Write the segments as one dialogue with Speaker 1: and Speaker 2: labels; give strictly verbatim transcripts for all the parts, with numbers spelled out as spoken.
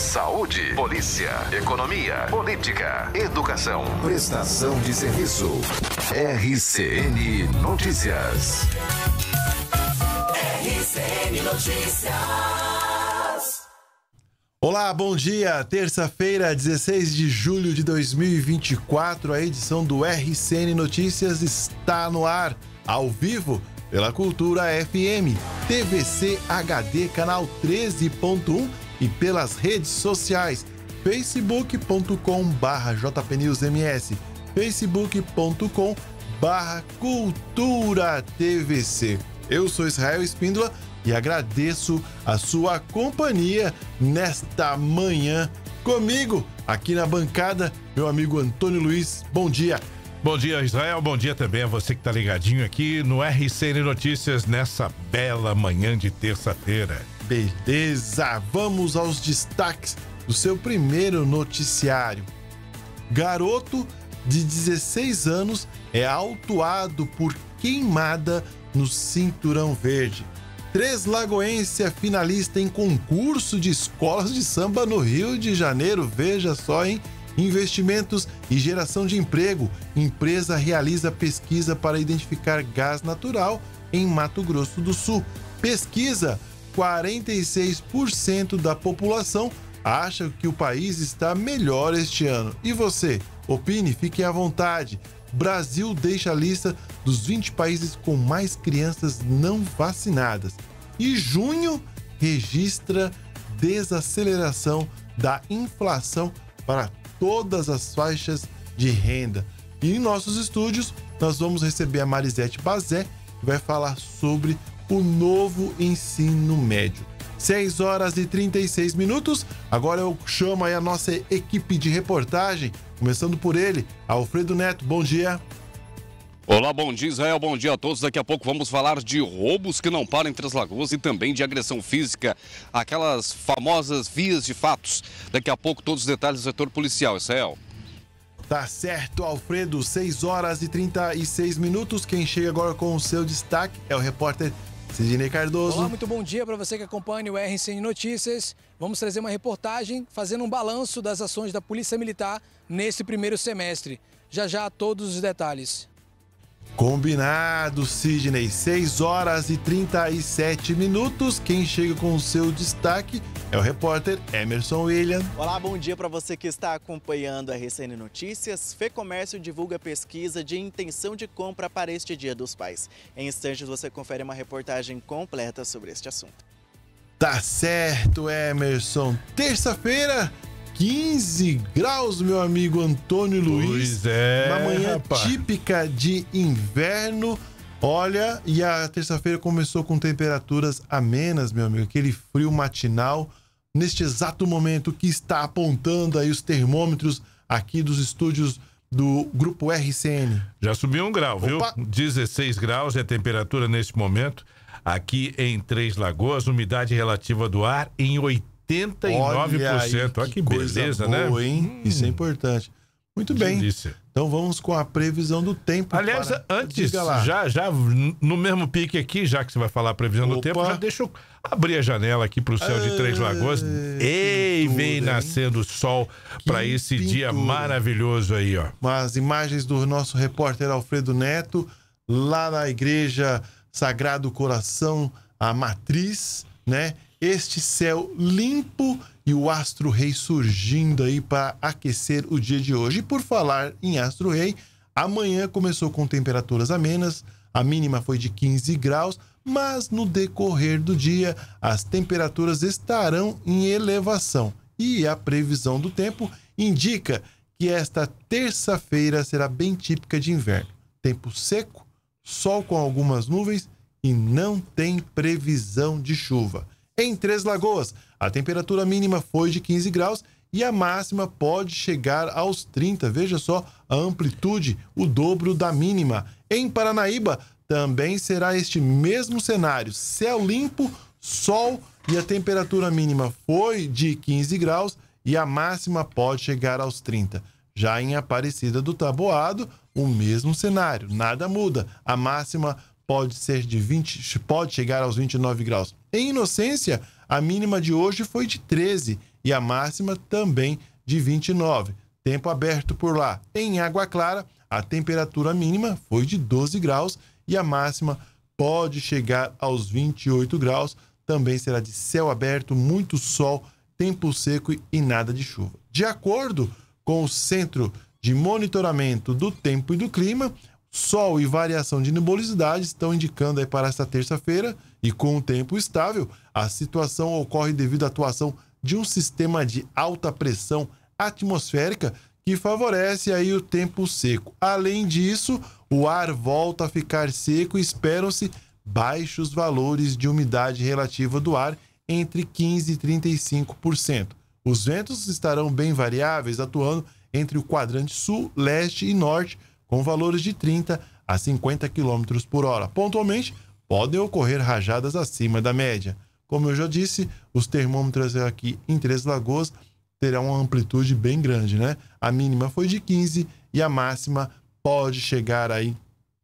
Speaker 1: saúde, polícia, economia, política, educação, prestação de serviço. R C N Notícias.
Speaker 2: R C N Notícias.
Speaker 3: Olá, bom dia. Terça-feira, dezesseis de julho de dois mil e vinte e quatro, a edição do R C N Notícias está no ar, ao vivo, pela Cultura F M, T V C H D, canal treze ponto um e pelas redes sociais, facebook ponto com barra jpnewsms, facebook ponto com barra cultura T V C. Eu sou Israel Espíndola e agradeço a sua companhia nesta manhã comigo, aqui na bancada, meu amigo Antônio Luiz. Bom dia.
Speaker 4: Bom dia, Israel. Bom dia também a você que está ligadinho aqui no R C N Notícias nessa bela manhã de terça-feira.
Speaker 3: Beleza, vamos aos destaques do seu primeiro noticiário. Garoto de dezesseis anos é autuado por queimada no Cinturão Verde. Três Lagoense é finalista em concurso de escolas de samba no Rio de Janeiro. Veja só, hein? Investimentos e geração de emprego. Empresa realiza pesquisa para identificar gás natural em Mato Grosso do Sul. Pesquisa: quarenta e seis por cento da população acha que o país está melhor este ano. E você? Opine, fique à vontade. Brasil deixa a lista dos vinte países com mais crianças não vacinadas. E junho registra desaceleração da inflação para todas as faixas de renda. E em nossos estúdios nós vamos receber a Marisete Bazé, que vai falar sobre o novo ensino médio. seis horas e trinta e seis minutos. Agora eu chamo aí a nossa equipe de reportagem, começando por ele, Alfredo Neto. Bom dia.
Speaker 5: Olá, bom dia, Israel, bom dia a todos. Daqui a pouco vamos falar de roubos que não param em Três Lagoas e também de agressão física, aquelas famosas vias de fatos. Daqui a pouco todos os detalhes do setor policial, Israel.
Speaker 3: Tá certo, Alfredo, seis horas e trinta e seis minutos. Quem chega agora com o seu destaque é o repórter Sidney Cardoso.
Speaker 6: Olá, muito bom dia para você que acompanha o R C N Notícias. Vamos trazer uma reportagem fazendo um balanço das ações da Polícia Militar nesse primeiro semestre. Já já todos os detalhes.
Speaker 3: Combinado, Sidney. seis horas e trinta e sete minutos. Quem chega com o seu destaque é o repórter Emerson William.
Speaker 7: Olá, bom dia para você que está acompanhando a R C N Notícias. FEComércio divulga pesquisa de intenção de compra para este Dia dos Pais. Em instantes você confere uma reportagem completa sobre este assunto.
Speaker 3: Tá certo, Emerson. Terça-feira, quinze graus, meu amigo Antônio Luiz.
Speaker 4: Pois é,
Speaker 3: uma manhã
Speaker 4: rapaz.
Speaker 3: típica de inverno. Olha, e a terça-feira começou com temperaturas amenas, meu amigo. Aquele frio matinal. Neste exato momento que está apontando aí os termômetros aqui dos estúdios do Grupo R C N.
Speaker 4: Já subiu um grau, viu?
Speaker 3: Opa.
Speaker 4: dezesseis graus é a temperatura neste momento. Aqui em Três Lagoas, umidade relativa do ar em oitenta e nove por cento. Olha,
Speaker 3: Olha
Speaker 4: que,
Speaker 3: que coisa
Speaker 4: beleza,
Speaker 3: boa,
Speaker 4: né?
Speaker 3: hein? Isso é importante. Muito bem.
Speaker 4: Delícia.
Speaker 3: Então vamos com a previsão do tempo.
Speaker 4: Aliás,
Speaker 3: para...
Speaker 4: antes,
Speaker 3: Diga lá.
Speaker 4: já, já no mesmo pique aqui, já que você vai falar a previsão
Speaker 3: Opa.
Speaker 4: do tempo, já deixa eu abrir a janela aqui para o céu de Três Lagoas. Ei,
Speaker 3: pintura,
Speaker 4: vem
Speaker 3: hein?
Speaker 4: nascendo sol para esse dia
Speaker 3: pintura.
Speaker 4: maravilhoso aí, ó.
Speaker 3: As imagens do nosso repórter Alfredo Neto, lá na Igreja Sagrado Coração, a Matriz, né? Este céu limpo e o Astro Rei surgindo aí para aquecer o dia de hoje. E por falar em Astro Rei, amanhã começou com temperaturas amenas, a mínima foi de quinze graus, mas no decorrer do dia as temperaturas estarão em elevação. E a previsão do tempo indica que esta terça-feira será bem típica de inverno. Tempo seco, sol com algumas nuvens e não tem previsão de chuva. Em Três Lagoas, a temperatura mínima foi de quinze graus e a máxima pode chegar aos trinta. Veja só a amplitude, o dobro da mínima. Em Paranaíba, também será este mesmo cenário. Céu limpo, sol e a temperatura mínima foi de quinze graus e a máxima pode chegar aos trinta. Já em Aparecida do Taboado, o mesmo cenário, nada muda. A máxima pode ser de vinte, pode chegar aos vinte e nove graus. Em Inocência, A mínima de hoje foi de treze e a máxima também de vinte e nove. Tempo aberto por lá. Em Água Clara, a temperatura mínima foi de doze graus e a máxima pode chegar aos vinte e oito graus. Também será de céu aberto, muito sol, tempo seco e nada de chuva. De acordo com o Centro de Monitoramento do Tempo e do Clima, sol e variação de nebulosidade estão indicando aí para esta terça-feira, e com o tempo estável, a situação ocorre devido à atuação de um sistema de alta pressão atmosférica que favorece aí o tempo seco. Além disso, o ar volta a ficar seco e esperam-se baixos valores de umidade relativa do ar entre quinze e trinta e cinco por cento. Os ventos estarão bem variáveis, atuando entre o quadrante sul, leste e norte, com valores de trinta a cinquenta quilômetros por hora. Pontualmente, podem ocorrer rajadas acima da média. Como eu já disse, os termômetros aqui em Três Lagoas terão uma amplitude bem grande, né? A mínima foi de quinze e a máxima pode chegar aí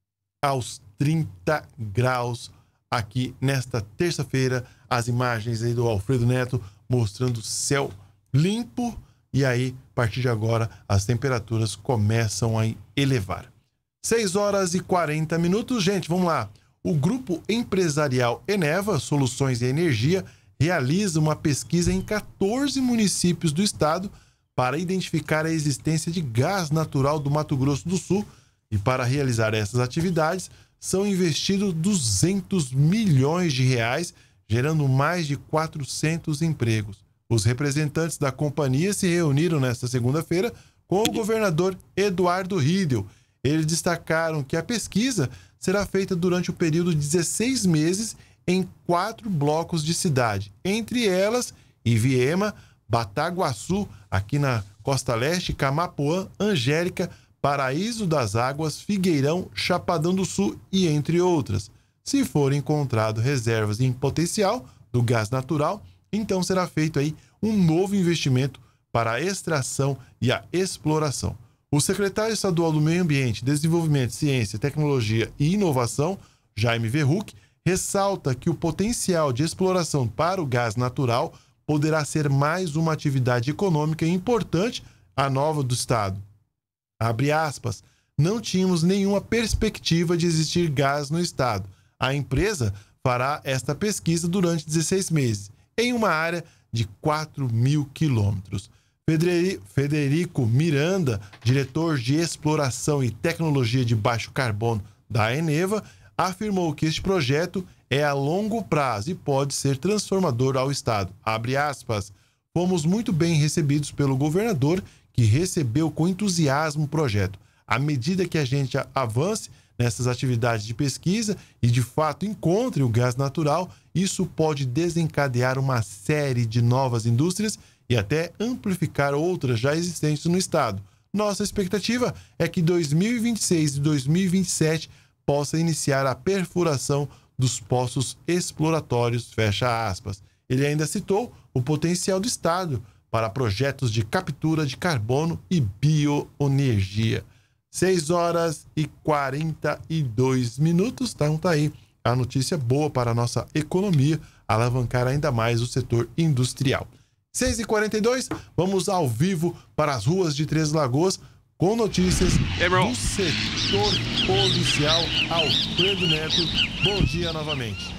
Speaker 3: aos trinta graus aqui nesta terça-feira. As imagens aí do Alfredo Neto mostrando céu limpo, e aí, a partir de agora, as temperaturas começam a elevar. seis horas e quarenta minutos. Gente, vamos lá. O grupo empresarial Eneva Soluções e Energia realiza uma pesquisa em quatorze municípios do estado para identificar a existência de gás natural do Mato Grosso do Sul, e para realizar essas atividades são investidos duzentos milhões de reais, gerando mais de quatrocentos empregos. Os representantes da companhia se reuniram nesta segunda-feira com o governador Eduardo Riedel. Eles destacaram que a pesquisa será feita durante o período de dezesseis meses em quatro blocos de cidade, entre elas Iviema, Bataguaçu, aqui na Costa Leste, Camapuã, Angélica, Paraíso das Águas, Figueirão, Chapadão do Sul e entre outras. Se for encontrado reservas em potencial do gás natural, então será feito aí um novo investimento para a extração e a exploração. O secretário estadual do Meio Ambiente, Desenvolvimento, Ciência, Tecnologia e Inovação, Jaime Verruc, ressalta que o potencial de exploração para o gás natural poderá ser mais uma atividade econômica importante à nova do estado. Abre aspas, não tínhamos nenhuma perspectiva de existir gás no estado. A empresa fará esta pesquisa durante dezesseis meses, em uma área de quatro mil quilômetros. Federico Miranda, diretor de Exploração e Tecnologia de Baixo Carbono da Eneva, afirmou que este projeto é a longo prazo e pode ser transformador ao estado. Abre aspas, fomos muito bem recebidos pelo governador, que recebeu com entusiasmo o projeto. À medida que a gente avance nessas atividades de pesquisa e de fato encontre o gás natural, isso pode desencadear uma série de novas indústrias e até amplificar outras já existentes no estado. Nossa expectativa é que dois mil e vinte e seis e dois mil e vinte e sete possa iniciar a perfuração dos poços exploratórios, fecha aspas. Ele ainda citou o potencial do estado para projetos de captura de carbono e bioenergia. seis horas e quarenta e dois minutos, então tá aí a notícia boa para a nossa economia, alavancar ainda mais o setor industrial. seis e quarenta e dois, vamos ao vivo para as ruas de Três Lagoas com notícias do setor policial. Alfredo Neto, bom dia novamente.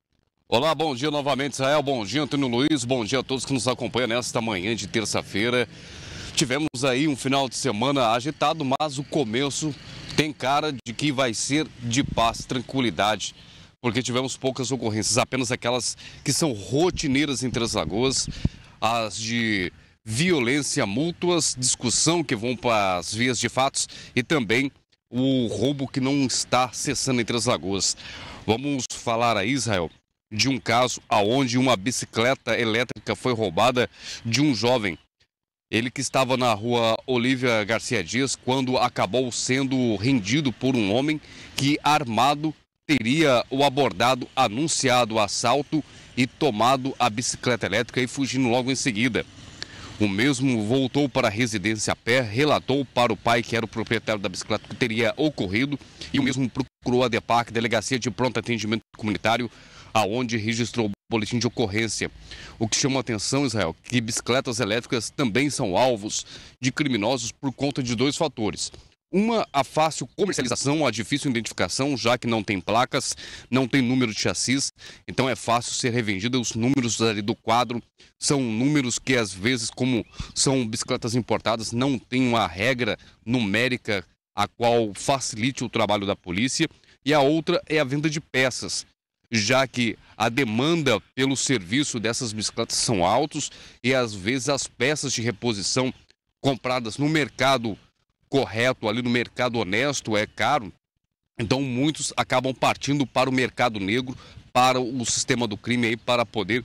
Speaker 5: Olá, bom dia novamente, Israel, bom dia, Antônio Luiz, bom dia a todos que nos acompanham nesta manhã de terça-feira. Tivemos aí um final de semana agitado, mas o começo tem cara de que vai ser de paz, tranquilidade, porque tivemos poucas ocorrências, apenas aquelas que são rotineiras em Três Lagoas, as de violência mútuas, discussão que vão para as vias de fatos e também o roubo que não está cessando em Três Lagoas. Vamos falar aí, Israel, de um caso onde uma bicicleta elétrica foi roubada de um jovem. Ele que estava na rua Olívia Garcia Dias quando acabou sendo rendido por um homem que, armado, teria o abordado, anunciado o assalto e tomado a bicicleta elétrica e fugindo logo em seguida. O mesmo voltou para a residência a pé, relatou para o pai, que era o proprietário da bicicleta, que teria ocorrido, e o mesmo procurou a DEPAC, Delegacia de Pronto Atendimento Comunitário, aonde registrou boletim de ocorrência. O que chama a atenção, Israel, é que bicicletas elétricas também são alvos de criminosos por conta de dois fatores. Uma, a fácil comercialização, a difícil identificação, já que não tem placas, não tem número de chassis, então é fácil ser revendida. Os números ali do quadro são números que, às vezes, como são bicicletas importadas, não tem uma regra numérica a qual facilite o trabalho da polícia. E a outra é a venda de peças, já que a demanda pelo serviço dessas bicicletas são altos e, às vezes, as peças de reposição compradas no mercado correto, ali no mercado honesto, é caro. Então muitos acabam partindo para o mercado negro, para o sistema do crime aí, para poder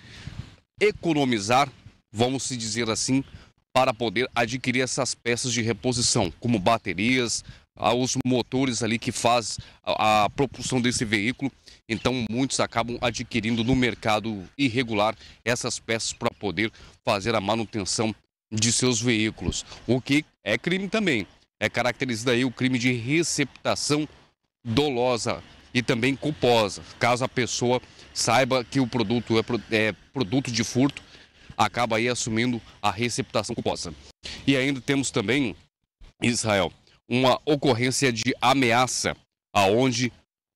Speaker 5: economizar, vamos se dizer assim, para poder adquirir essas peças de reposição, como baterias, os motores ali que faz a, a propulsão desse veículo. Então muitos acabam adquirindo no mercado irregular essas peças para poder fazer a manutenção de seus veículos, o que é crime também. É caracterizado aí o crime de receptação dolosa e também culposa. Caso a pessoa saiba que o produto é, é produto de furto, acaba aí assumindo a receptação culposa. E ainda temos também, Israel, uma ocorrência de ameaça, aonde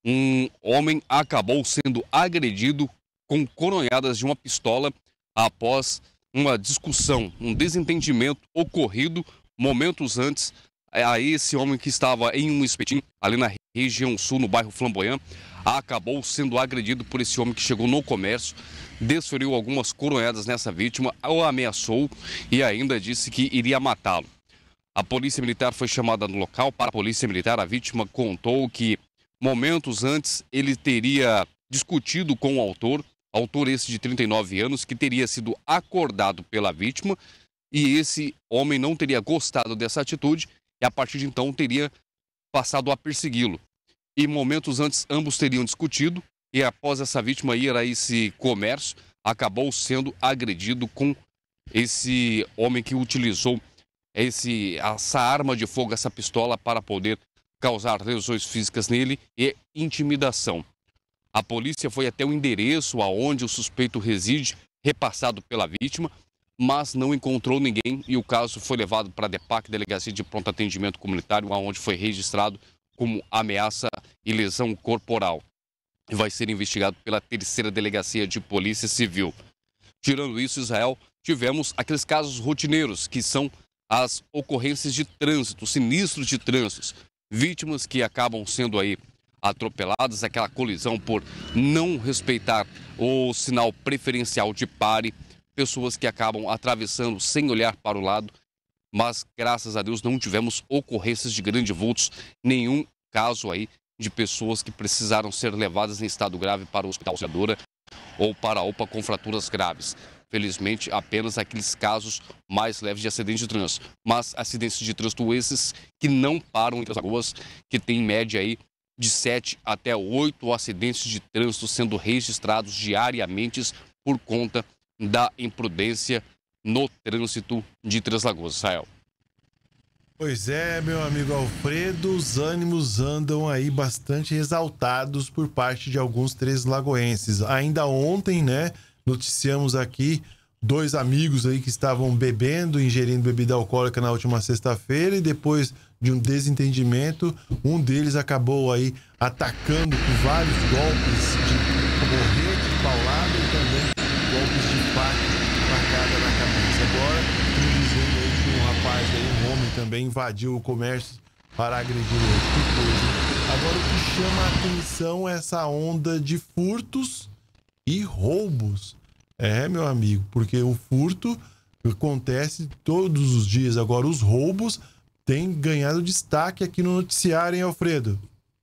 Speaker 5: um homem acabou sendo agredido com coronhadas de uma pistola após uma discussão, um desentendimento ocorrido momentos antes a esse homem que estava em um espetinho ali na região sul, no bairro Flamboyant, acabou sendo agredido por esse homem que chegou no comércio, desferiu algumas coronhadas nessa vítima, o ameaçou e ainda disse que iria matá-lo. A polícia militar foi chamada no local. Para a polícia militar, a vítima contou que momentos antes ele teria discutido com o autor, autor esse de trinta e nove anos, que teria sido acordado pela vítima, e esse homem não teria gostado dessa atitude e a partir de então teria passado a persegui-lo. E momentos antes ambos teriam discutido e após essa vítima ir a esse comércio, acabou sendo agredido com esse homem que utilizou esse, essa arma de fogo, essa pistola, para poder causar lesões físicas nele e intimidação. A polícia foi até o endereço aonde o suspeito reside, repassado pela vítima, mas não encontrou ninguém e o caso foi levado para a DEPAC, Delegacia de Pronto Atendimento Comunitário, onde foi registrado como ameaça e lesão corporal. E vai ser investigado pela terceira Delegacia de Polícia Civil. Tirando isso, Israel, tivemos aqueles casos rotineiros, que são as ocorrências de trânsito, sinistros de trânsito, vítimas que acabam sendo aí atropeladas, aquela colisão por não respeitar o sinal preferencial de pare, pessoas que acabam atravessando sem olhar para o lado, mas graças a Deus não tivemos ocorrências de grandes vultos, nenhum caso aí de pessoas que precisaram ser levadas em estado grave para o hospital Auxiliadora ou para a U P A com fraturas graves. Felizmente, apenas aqueles casos mais leves de acidente de trânsito, mas acidentes de trânsito esses que não param entre as lagoas, que tem em média aí de sete até oito acidentes de trânsito sendo registrados diariamente por conta da imprudência no trânsito de Três Lagoas, Israel.
Speaker 3: Pois é, meu amigo Alfredo, os ânimos andam aí bastante exaltados por parte de alguns três lagoenses. Ainda ontem, né, noticiamos aqui dois amigos aí que estavam bebendo, ingerindo bebida alcoólica na última sexta-feira e depois de um desentendimento, um deles acabou aí atacando com vários golpes de morrete, paulada e também golpes de faca marcada na cabeça. Agora, estão dizendo aí que um rapaz aí, um homem também invadiu o comércio para agredir ele. Que coisa. Agora, o que chama a atenção é essa onda de furtos e roubos. É, meu amigo, porque o furto acontece todos os dias. Agora, os roubos têm ganhado destaque aqui no noticiário, hein, Alfredo?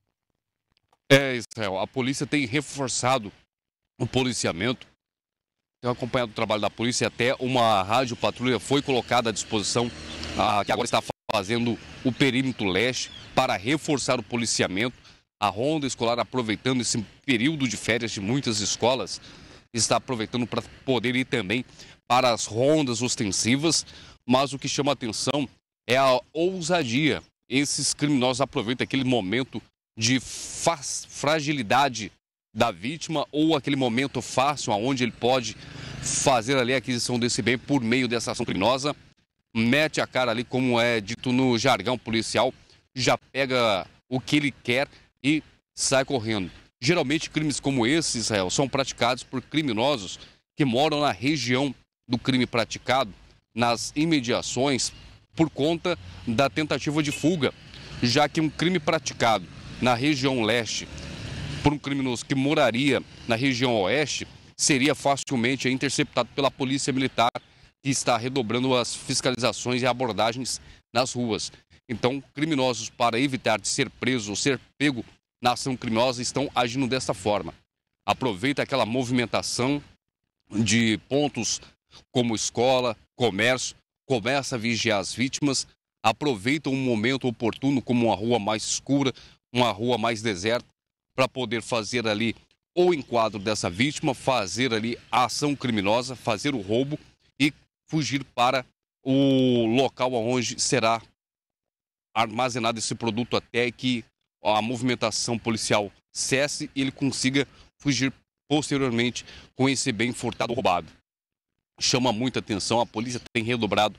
Speaker 5: É, Israel, a polícia tem reforçado o policiamento. Tenho acompanhado o trabalho da polícia, até uma rádio patrulha foi colocada à disposição, ah, que agora está fazendo o perímetro leste para reforçar o policiamento. A ronda escolar, aproveitando esse período de férias de muitas escolas, está aproveitando para poder ir também para as rondas ostensivas, mas o que chama a atenção é a ousadia. Esses criminosos aproveitam aquele momento de fragilidade da vítima ou aquele momento fácil onde ele pode fazer ali a aquisição desse bem por meio dessa ação criminosa, mete a cara ali, como é dito no jargão policial, já pega o que ele quer e sai correndo. Geralmente crimes como esses, Israel, são praticados por criminosos que moram na região do crime praticado, nas imediações, por conta da tentativa de fuga, já que um crime praticado na região leste por um criminoso que moraria na região oeste seria facilmente interceptado pela polícia militar, que está redobrando as fiscalizações e abordagens nas ruas. Então, criminosos, para evitar de ser presos ou ser pego na ação criminosa, estão agindo dessa forma. Aproveita aquela movimentação de pontos como escola, comércio, começa a vigiar as vítimas, aproveita um momento oportuno como uma rua mais escura, uma rua mais deserta, para poder fazer ali o enquadro dessa vítima, fazer ali a ação criminosa, fazer o roubo e fugir para o local onde será armazenado esse produto até que a movimentação policial cesse e ele consiga fugir posteriormente com esse bem furtado ou roubado. Chama muita atenção, a polícia tem redobrado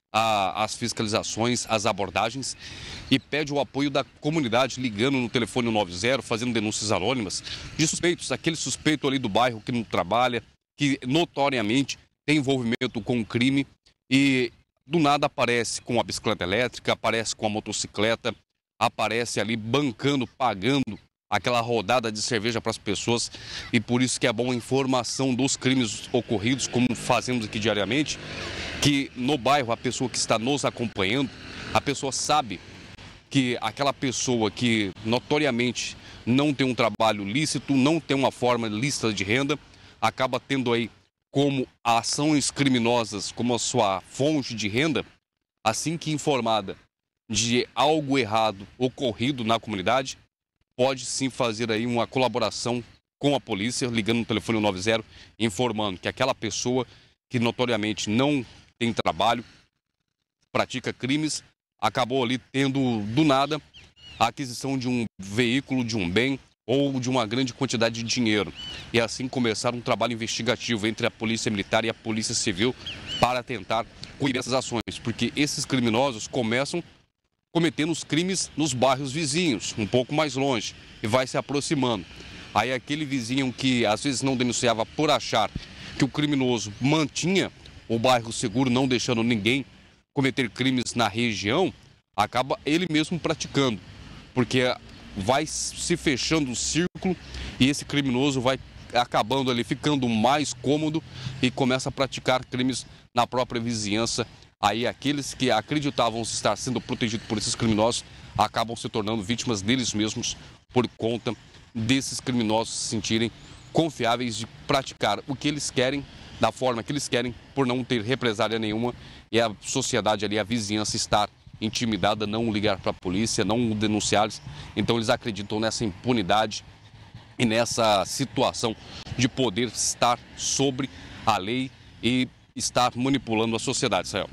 Speaker 5: a, as fiscalizações, as abordagens e pede o apoio da comunidade ligando no telefone nove zero, fazendo denúncias anônimas de suspeitos, aquele suspeito ali do bairro que não trabalha, que notoriamente tem envolvimento com o crime e do nada aparece com a bicicleta elétrica, aparece com a motocicleta, aparece ali bancando, pagando aquela rodada de cerveja para as pessoas e por isso que é bom a informação dos crimes ocorridos, como fazemos aqui diariamente, que no bairro a pessoa que está nos acompanhando, a pessoa sabe que aquela pessoa que notoriamente não tem um trabalho lícito, não tem uma forma lícita de renda, acaba tendo aí como ações criminosas como a sua fonte de renda, assim que informada de algo errado ocorrido na comunidade, pode sim fazer aí uma colaboração com a polícia, ligando no telefone nove zero, informando que aquela pessoa que notoriamente não tem trabalho, pratica crimes, acabou ali tendo do nada a aquisição de um veículo, de um bem ou de uma grande quantidade de dinheiro. E assim começar um trabalho investigativo entre a Polícia Militar e a Polícia Civil para tentar coibir essas ações, porque esses criminosos começam cometendo os crimes nos bairros vizinhos, um pouco mais longe, e vai se aproximando. Aí aquele vizinho que às vezes não denunciava por achar que o criminoso mantinha o bairro seguro, não deixando ninguém cometer crimes na região, acaba ele mesmo praticando, porque vai se fechando o círculo e esse criminoso vai acabando ali, ficando mais cômodo e começa a praticar crimes na própria vizinhança. Aí aqueles que acreditavam estar sendo protegidos por esses criminosos acabam se tornando vítimas deles mesmos por conta desses criminosos se sentirem confiáveis de praticar o que eles querem, da forma que eles querem, por não ter represália nenhuma e a sociedade ali, a vizinhança estar intimidada, não ligar para a polícia, não denunciá-los. Então eles acreditam nessa impunidade e nessa situação de poder estar sobre a lei e estar manipulando a sociedade, Israel.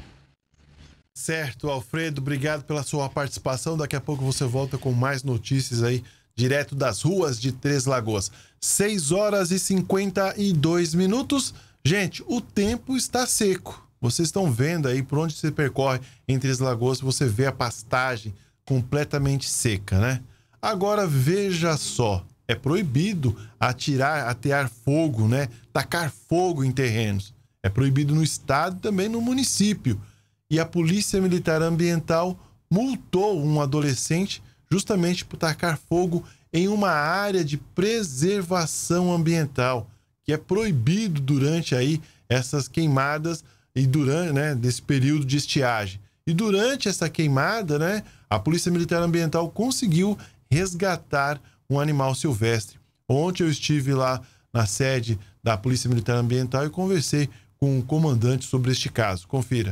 Speaker 3: Certo, Alfredo, obrigado pela sua participação. Daqui a pouco você volta com mais notícias aí, direto das ruas de Três Lagoas. seis horas e cinquenta e dois minutos. Gente, o tempo está seco. Vocês estão vendo aí por onde você percorre em Três Lagoas, você vê a pastagem completamente seca, né? Agora veja só, é proibido atirar, atear fogo, né? Tacar fogo em terrenos. É proibido no estado e também no município. E a Polícia Militar Ambiental multou um adolescente justamente por tacar fogo em uma área de preservação ambiental, que é proibido durante aí essas queimadas e durante, né, desse período de estiagem. E durante essa queimada, né, a Polícia Militar Ambiental conseguiu resgatar um animal silvestre. Ontem eu estive lá na sede da Polícia Militar Ambiental e conversei com o comandante sobre este caso. Confira.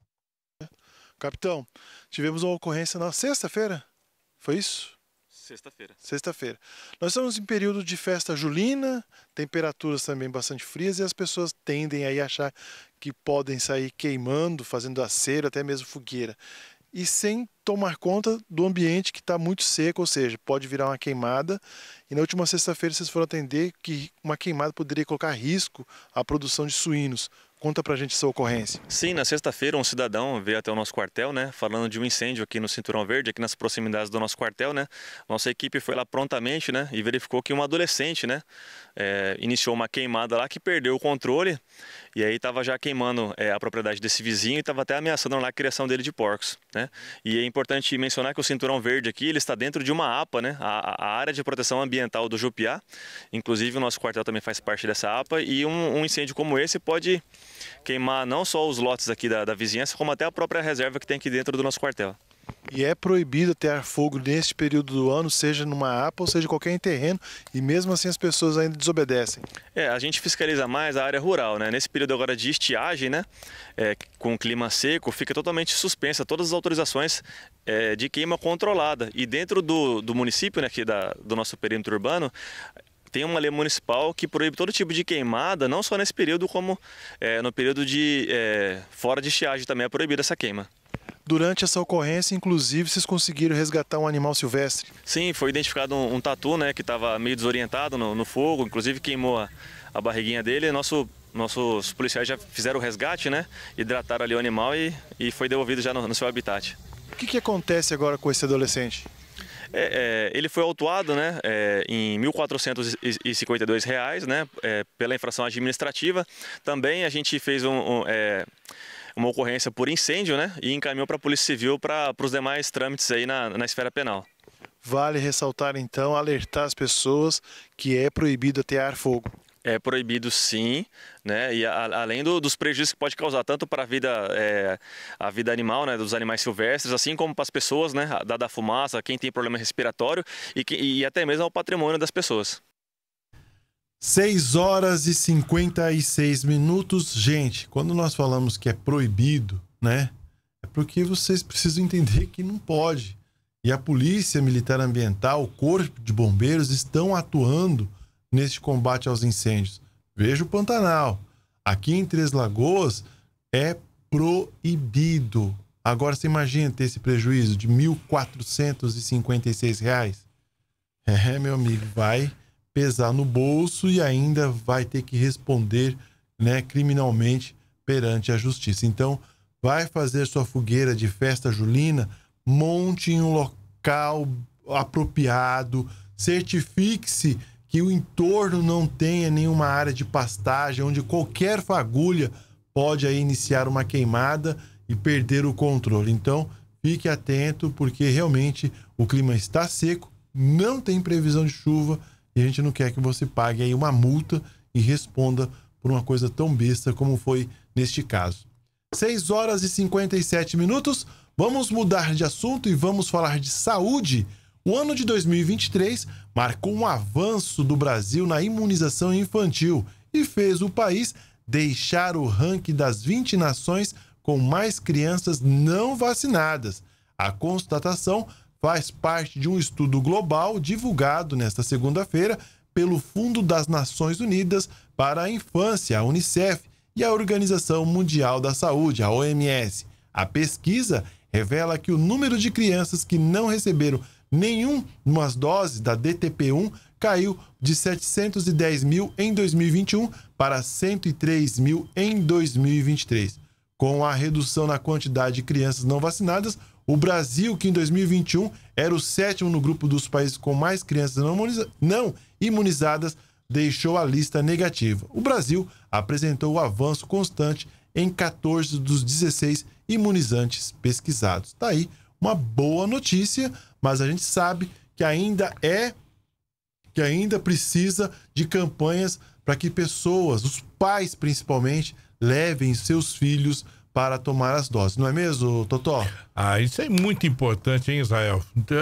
Speaker 8: Capitão, tivemos uma ocorrência na sexta-feira, foi isso?
Speaker 9: Sexta-feira.
Speaker 8: Sexta-feira. Nós estamos em período de festa julina, temperaturas também bastante frias e as pessoas tendem aí a achar que podem sair queimando, fazendo aceiro, até mesmo fogueira. e sem tomar conta do ambiente que está muito seco, ou seja, pode virar uma queimada. E na última sexta-feira vocês foram atender que uma queimada poderia colocar em risco a produção de suínos. Conta pra gente essa ocorrência.
Speaker 9: Sim, na sexta-feira um cidadão veio até o nosso quartel, né, falando de um incêndio aqui no Cinturão Verde, aqui nas proximidades do nosso quartel, né. Nossa equipe foi lá prontamente, né, e verificou que um adolescente, né, é, iniciou uma queimada lá que perdeu o controle e aí estava já queimando é, a propriedade desse vizinho e estava até ameaçando lá a criação dele de porcos, né. E é importante mencionar que o Cinturão Verde aqui, ele está dentro de uma APA, né, a, a área de proteção ambiental do Jupiá. Inclusive o nosso quartel também faz parte dessa APA e um, um incêndio como esse pode queimar não só os lotes aqui da, da vizinhança, como até a própria reserva que tem aqui dentro do nosso quartel.
Speaker 8: E é proibido ter fogo neste período do ano, seja numa APA ou seja qualquer em terreno, e mesmo assim as pessoas ainda desobedecem.
Speaker 9: É, a gente fiscaliza mais a área rural, né? Nesse período agora de estiagem, né? É, com o clima seco, fica totalmente suspensa todas as autorizações é, de queima controlada. E dentro do, do município, né, aqui da, do nosso perímetro urbano, tem uma lei municipal que proíbe todo tipo de queimada, não só nesse período, como é, no período de é, fora de estiagem também é proibida essa queima.
Speaker 8: Durante essa ocorrência, inclusive, vocês conseguiram resgatar um animal silvestre?
Speaker 9: Sim, foi identificado um, um tatu, né, que estava meio desorientado no, no fogo, inclusive queimou a, a barriguinha dele. Nosso, nossos policiais já fizeram o resgate, né, hidrataram ali o animal e, e foi devolvido já no, no seu habitat.
Speaker 8: O que, que acontece agora com esse adolescente?
Speaker 9: É, é, ele foi autuado, né, é, em mil quatrocentos e cinquenta e dois reais, né, é, pela infração administrativa. Também a gente fez um, um, é, uma ocorrência por incêndio, né, e encaminhou para a Polícia Civil para os demais trâmites aí na, na esfera penal.
Speaker 8: Vale ressaltar então, alertar as pessoas que é proibido atear fogo.
Speaker 9: É proibido sim, né? E a, além do, dos prejuízos que pode causar tanto para a vida, é, a vida animal, né, dos animais silvestres, assim como para as pessoas, né, dada a fumaça, quem tem problema respiratório e, que, e até mesmo ao patrimônio das pessoas.
Speaker 3: seis horas e cinquenta e seis minutos. Gente, quando nós falamos que é proibido, né, é porque vocês precisam entender que não pode. E a Polícia Militar Ambiental, o Corpo de Bombeiros estão atuando neste combate aos incêndios. Veja o Pantanal. Aqui em Três Lagoas é proibido. Agora você imagina ter esse prejuízo de mil quatrocentos e cinquenta e seis reais. É, meu amigo, vai pesar no bolso e ainda vai ter que responder, né, criminalmente perante a justiça. Então, vai fazer sua fogueira de festa julina, monte em um local apropriado, certifique-se que o entorno não tenha nenhuma área de pastagem, onde qualquer fagulha pode aí iniciar uma queimada e perder o controle. Então, fique atento, porque realmente o clima está seco, não tem previsão de chuva e a gente não quer que você pague aí uma multa e responda por uma coisa tão besta como foi neste caso. seis horas e cinquenta e sete minutos, vamos mudar de assunto e vamos falar de saúde. O ano de dois mil e vinte e três marcou um avanço do Brasil na imunização infantil e fez o país deixar o ranking das vinte nações com mais crianças não vacinadas. A constatação faz parte de um estudo global divulgado nesta segunda-feira pelo Fundo das Nações Unidas para a Infância, a Unicef, e a Organização Mundial da Saúde, a O M S. A pesquisa revela que o número de crianças que não receberam nenhuma dose da D T P um caiu de setecentos e dez mil em dois mil e vinte e um para cento e três mil em dois mil e vinte e três. Com a redução na quantidade de crianças não vacinadas, o Brasil, que em dois mil e vinte e um era o sétimo no grupo dos países com mais crianças não imunizadas, deixou a lista negativa. O Brasil apresentou o avanço constante em quatorze dos dezesseis imunizantes pesquisados. Está aí uma boa notícia, mas a gente sabe que ainda é, que ainda precisa de campanhas para que pessoas, os pais principalmente, levem seus filhos para tomar as doses. Não é mesmo, Totó?
Speaker 4: Ah, isso é muito importante, hein, Israel?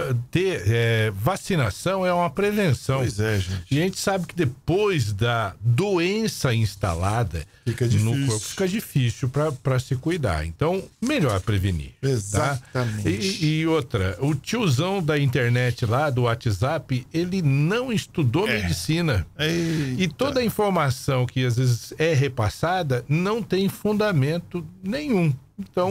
Speaker 4: Ter é, vacinação é uma prevenção.
Speaker 3: Pois é, gente.
Speaker 4: E a gente sabe que depois da doença instalada
Speaker 3: fica
Speaker 4: no corpo, fica difícil para se cuidar. Então, melhor prevenir.
Speaker 3: Exatamente.
Speaker 4: Tá? E, e outra, o tiozão da internet lá, do WhatsApp, ele não estudou é. medicina.
Speaker 3: Eita.
Speaker 4: E toda a informação que às vezes é repassada não tem fundamento nenhum. Então,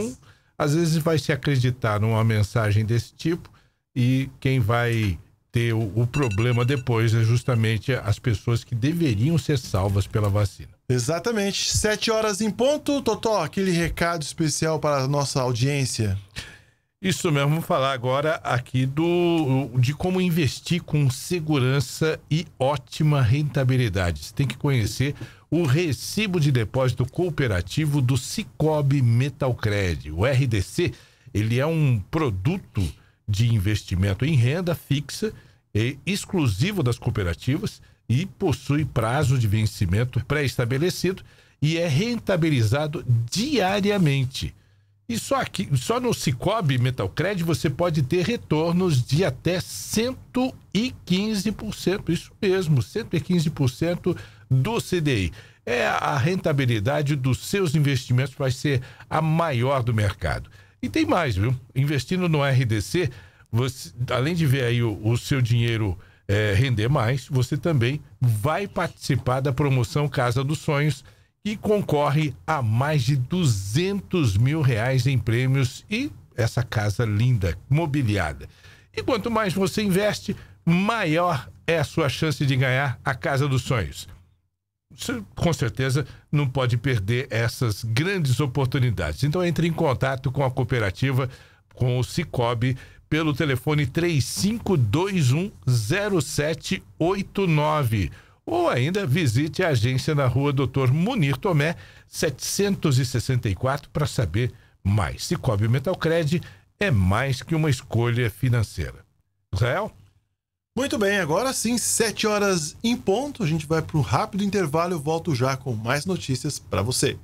Speaker 4: às vezes vai se acreditar numa mensagem desse tipo e quem vai ter o, o problema depois é justamente as pessoas que deveriam ser salvas pela vacina.
Speaker 3: Exatamente. Sete horas em ponto. Totó, aquele recado especial para a nossa audiência.
Speaker 4: Isso mesmo, vamos falar agora aqui do, de como investir com segurança e ótima rentabilidade. Você tem que conhecer o recibo de depósito cooperativo do Sicoob Metalcred. O R D C, ele é um produto de investimento em renda fixa e exclusivo das cooperativas e possui prazo de vencimento pré-estabelecido e é rentabilizado diariamente. E só, aqui, só no Sicoob Metalcred você pode ter retornos de até cento e quinze por cento. Isso mesmo, cento e quinze por cento do C D I. É a rentabilidade dos seus investimentos vai ser a maior do mercado. E tem mais, viu? Investindo no R D C, você, além de ver aí o, o seu dinheiro é, render mais, você também vai participar da promoção Casa dos Sonhos, que concorre a mais de duzentos mil reais em prêmios e essa casa linda, mobiliada. E quanto mais você investe, maior é a sua chance de ganhar a Casa dos Sonhos. Você, com certeza, não pode perder essas grandes oportunidades. Então, entre em contato com a cooperativa, com o Sicoob, pelo telefone três cinco dois um zero sete oito nove. Ou ainda visite a agência na rua doutor Munir Tomé, setecentos e sessenta e quatro, para saber mais. Sicoob Metalcred é mais que uma escolha financeira. Israel?
Speaker 3: Muito bem, agora sim, sete horas em ponto. A gente vai para um rápido intervalo. Eu volto já com mais notícias para você.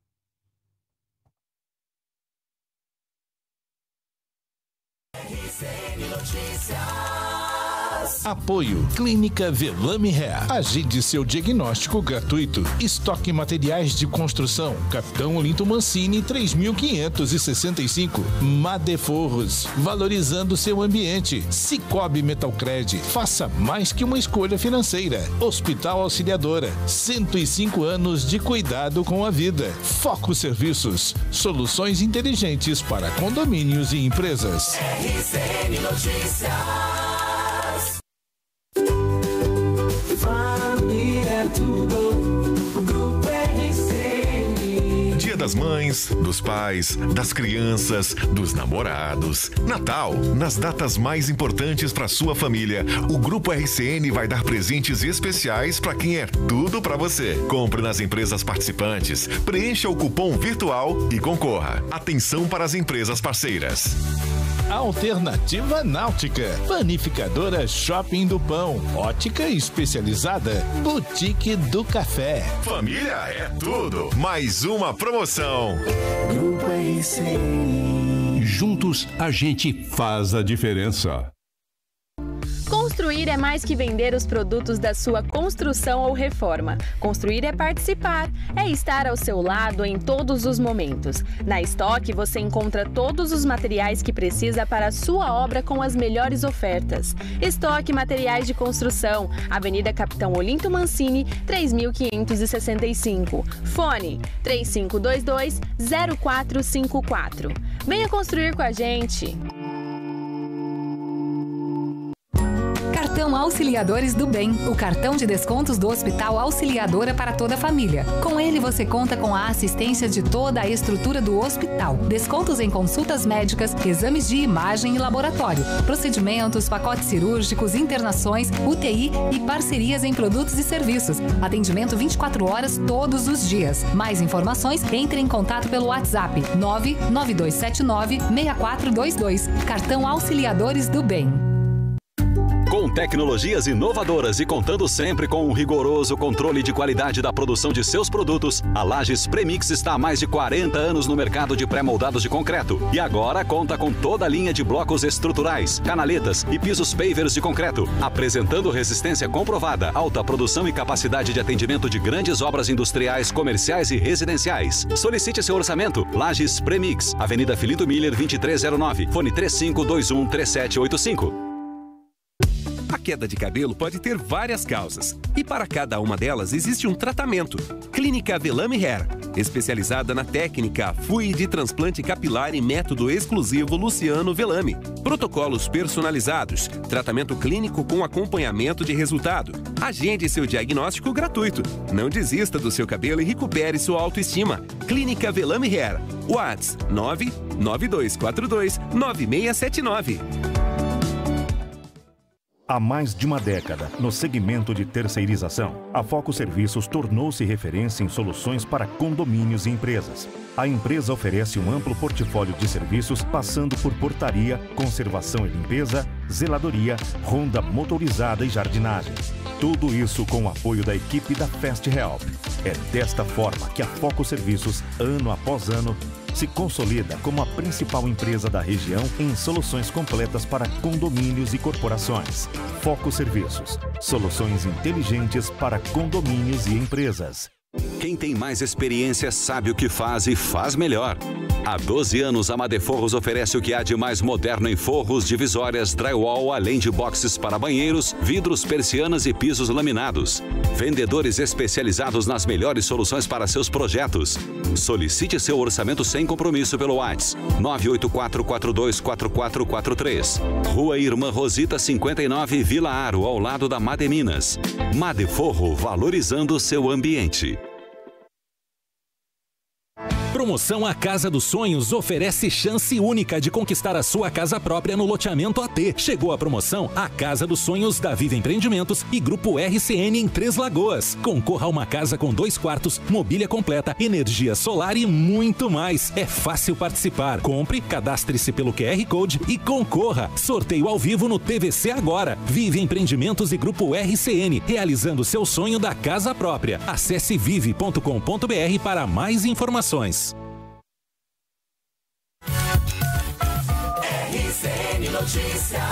Speaker 10: Apoio Clínica Velame Hair. Agende seu diagnóstico gratuito. Estoque materiais de construção. Capitão Olinto Mancini três mil quinhentos e sessenta e cinco. Madeforros. Valorizando seu ambiente. Sicoob Metalcred. Faça mais que uma escolha financeira. Hospital Auxiliadora. cento e cinco anos de cuidado com a vida. Foco Serviços. Soluções inteligentes para condomínios e empresas.
Speaker 2: R C N Notícias. Família tudo, Grupo R C N.
Speaker 1: Dia das Mães, dos pais, das crianças, dos namorados. Natal, nas datas mais importantes para sua família, o Grupo R C N vai dar presentes especiais para quem é tudo para você. Compre nas empresas participantes, preencha o cupom virtual e concorra. Atenção para as empresas parceiras.
Speaker 10: Alternativa Náutica, Panificadora Shopping do Pão, Ótica Especializada, Boutique do Café.
Speaker 1: Família é tudo. Mais uma promoção.
Speaker 2: Grupo R C N.
Speaker 11: Juntos a gente faz a diferença.
Speaker 12: Construir é mais que vender os produtos da sua construção ou reforma. Construir é participar, é estar ao seu lado em todos os momentos. Na Estoque você encontra todos os materiais que precisa para a sua obra com as melhores ofertas. Estoque Materiais de Construção, Avenida Capitão Olinto Mancini, três mil quinhentos e sessenta e cinco. Fone três cinco dois dois zero quatro cinco quatro. Venha construir com a gente!
Speaker 13: Cartão Auxiliadores do Bem, o cartão de descontos do Hospital Auxiliadora para toda a família. Com ele você conta com a assistência de toda a estrutura do hospital. Descontos em consultas médicas, exames de imagem e laboratório, procedimentos, pacotes cirúrgicos, internações, U T I e parcerias em produtos e serviços. Atendimento vinte e quatro horas todos os dias. Mais informações, entre em contato pelo WhatsApp nove nove dois sete nove seis quatro dois dois. Cartão Auxiliadores do Bem.
Speaker 14: Com tecnologias inovadoras e contando sempre com um rigoroso controle de qualidade da produção de seus produtos, a Lages Premix está há mais de quarenta anos no mercado de pré-moldados de concreto e agora conta com toda a linha de blocos estruturais, canaletas e pisos pavers de concreto, apresentando resistência comprovada, alta produção e capacidade de atendimento de grandes obras industriais, comerciais e residenciais. Solicite seu orçamento. Lages Premix, Avenida Filinto Miller, vinte e três zero nove, fone três cinco dois um três sete oito cinco.
Speaker 15: A queda de cabelo pode ter várias causas e para cada uma delas existe um tratamento. Clínica Velame Hair, especializada na técnica F U I de transplante capilar e método exclusivo Luciano Velame. Protocolos personalizados, tratamento clínico com acompanhamento de resultado. Agende seu diagnóstico gratuito. Não desista do seu cabelo e recupere sua autoestima. Clínica Velame Hair. WhatsApp nove nove dois quatro dois nove seis sete nove.
Speaker 16: Há mais de uma década, no segmento de terceirização, a Foco Serviços tornou-se referência em soluções para condomínios e empresas. A empresa oferece um amplo portfólio de serviços, passando por portaria, conservação e limpeza, zeladoria, ronda motorizada e jardinagem. Tudo isso com o apoio da equipe da Fast Help. É desta forma que a Foco Serviços, ano após ano, se consolida como a principal empresa da região em soluções completas para condomínios e corporações. Foco Serviços, soluções inteligentes para condomínios e empresas.
Speaker 14: Quem tem mais experiência sabe o que faz e faz melhor. Há doze anos, a Madeforros oferece o que há de mais moderno em forros, divisórias, drywall, além de boxes para banheiros, vidros, persianas e pisos laminados. Vendedores especializados nas melhores soluções para seus projetos. Solicite seu orçamento sem compromisso pelo WhatsApp nove oito quatro quatro dois quatro quatro quatro três. Rua Irmã Rosita cinquenta e nove, Vila Aro, ao lado da Mademinas. Madeforro, valorizando seu ambiente.
Speaker 17: Promoção A Casa dos Sonhos oferece chance única de conquistar a sua casa própria no loteamento A T. Chegou a promoção A Casa dos Sonhos da Viva Empreendimentos e Grupo R C N em Três Lagoas. Concorra a uma casa com dois quartos, mobília completa, energia solar e muito mais. É fácil participar. Compre, cadastre-se pelo Q R Code e concorra. Sorteio ao vivo no T V C agora. Vive Empreendimentos e Grupo R C N, realizando seu sonho da casa própria. Acesse vive ponto com ponto br para mais informações.
Speaker 2: R C N Notícias.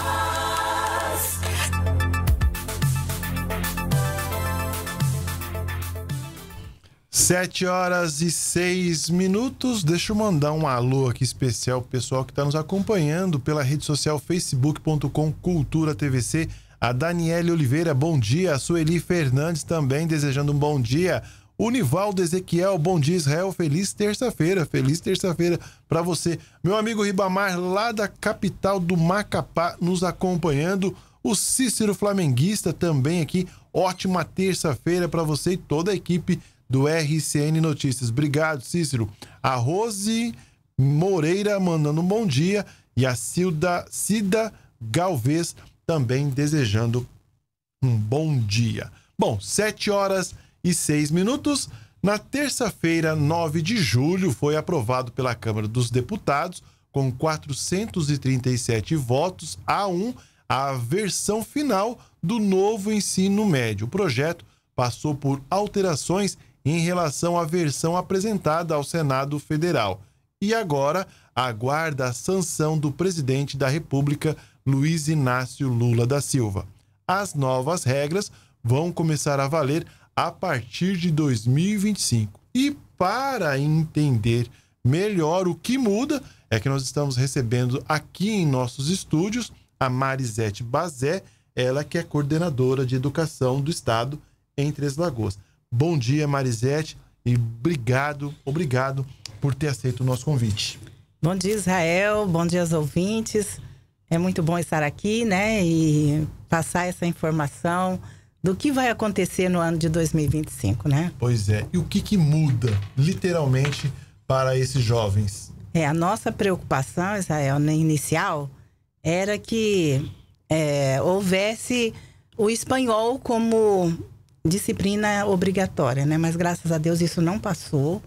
Speaker 3: Sete horas e seis minutos. Deixa eu mandar um alô aqui especial pro pessoal que está nos acompanhando pela rede social facebook ponto com Cultura T V C. A Daniele Oliveira, bom dia. A Sueli Fernandes também desejando um bom dia. O Nivaldo Ezequiel, bom dia, Israel. Feliz terça-feira. Feliz terça-feira para você. Meu amigo Ribamar, lá da capital do Macapá, nos acompanhando. O Cícero Flamenguista também aqui. Ótima terça-feira para você e toda a equipe do R C N Notícias. Obrigado, Cícero. A Rose Moreira mandando um bom dia. E a Cilda, Cida Galvez também desejando um bom dia. Bom, sete horas e seis minutos. Na terça-feira, nove de julho, foi aprovado pela Câmara dos Deputados, com quatrocentos e trinta e sete votos a um, a versão final do novo ensino médio. O projeto passou por alterações em relação à versão apresentada ao Senado Federal e agora aguarda a sanção do presidente da República, Luiz Inácio Lula da Silva. As novas regras vão começar a valer a partir de dois mil e vinte e cinco. E para entender melhor o que muda, é que nós estamos recebendo aqui em nossos estúdios a Marisete Bazé, ela que é coordenadora de educação do Estado em Três Lagoas. Bom dia, Marisete, e obrigado, obrigado por ter aceito o nosso convite.
Speaker 18: Bom dia, Israel, bom dia aos ouvintes. É muito bom estar aqui, né, e passar essa informação do que vai acontecer no ano de dois mil e vinte e cinco, né?
Speaker 3: Pois é. E o que que muda, literalmente, para esses jovens?
Speaker 18: É, a nossa preocupação, Israel, na inicial, era que é, houvesse o espanhol como disciplina obrigatória, né? Mas, graças a Deus, isso não passou,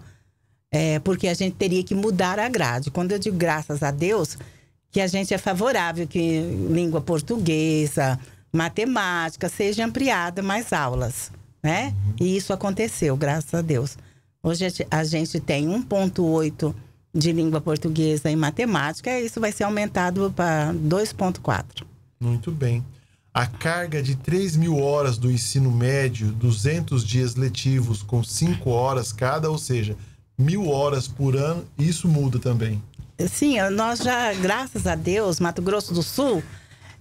Speaker 18: é, porque a gente teria que mudar a grade. Quando eu digo graças a Deus, que a gente é favorável que língua portuguesa, matemática, seja ampliada mais aulas, né? Uhum. E isso aconteceu, graças a Deus. Hoje a gente tem um ponto oito de língua portuguesa e matemática, e isso vai ser aumentado para dois ponto quatro.
Speaker 3: Muito bem. A carga de três mil horas do ensino médio, duzentos dias letivos com cinco horas cada, ou seja, mil horas por ano, isso muda também?
Speaker 18: Sim, nós já, graças a Deus, Mato Grosso do Sul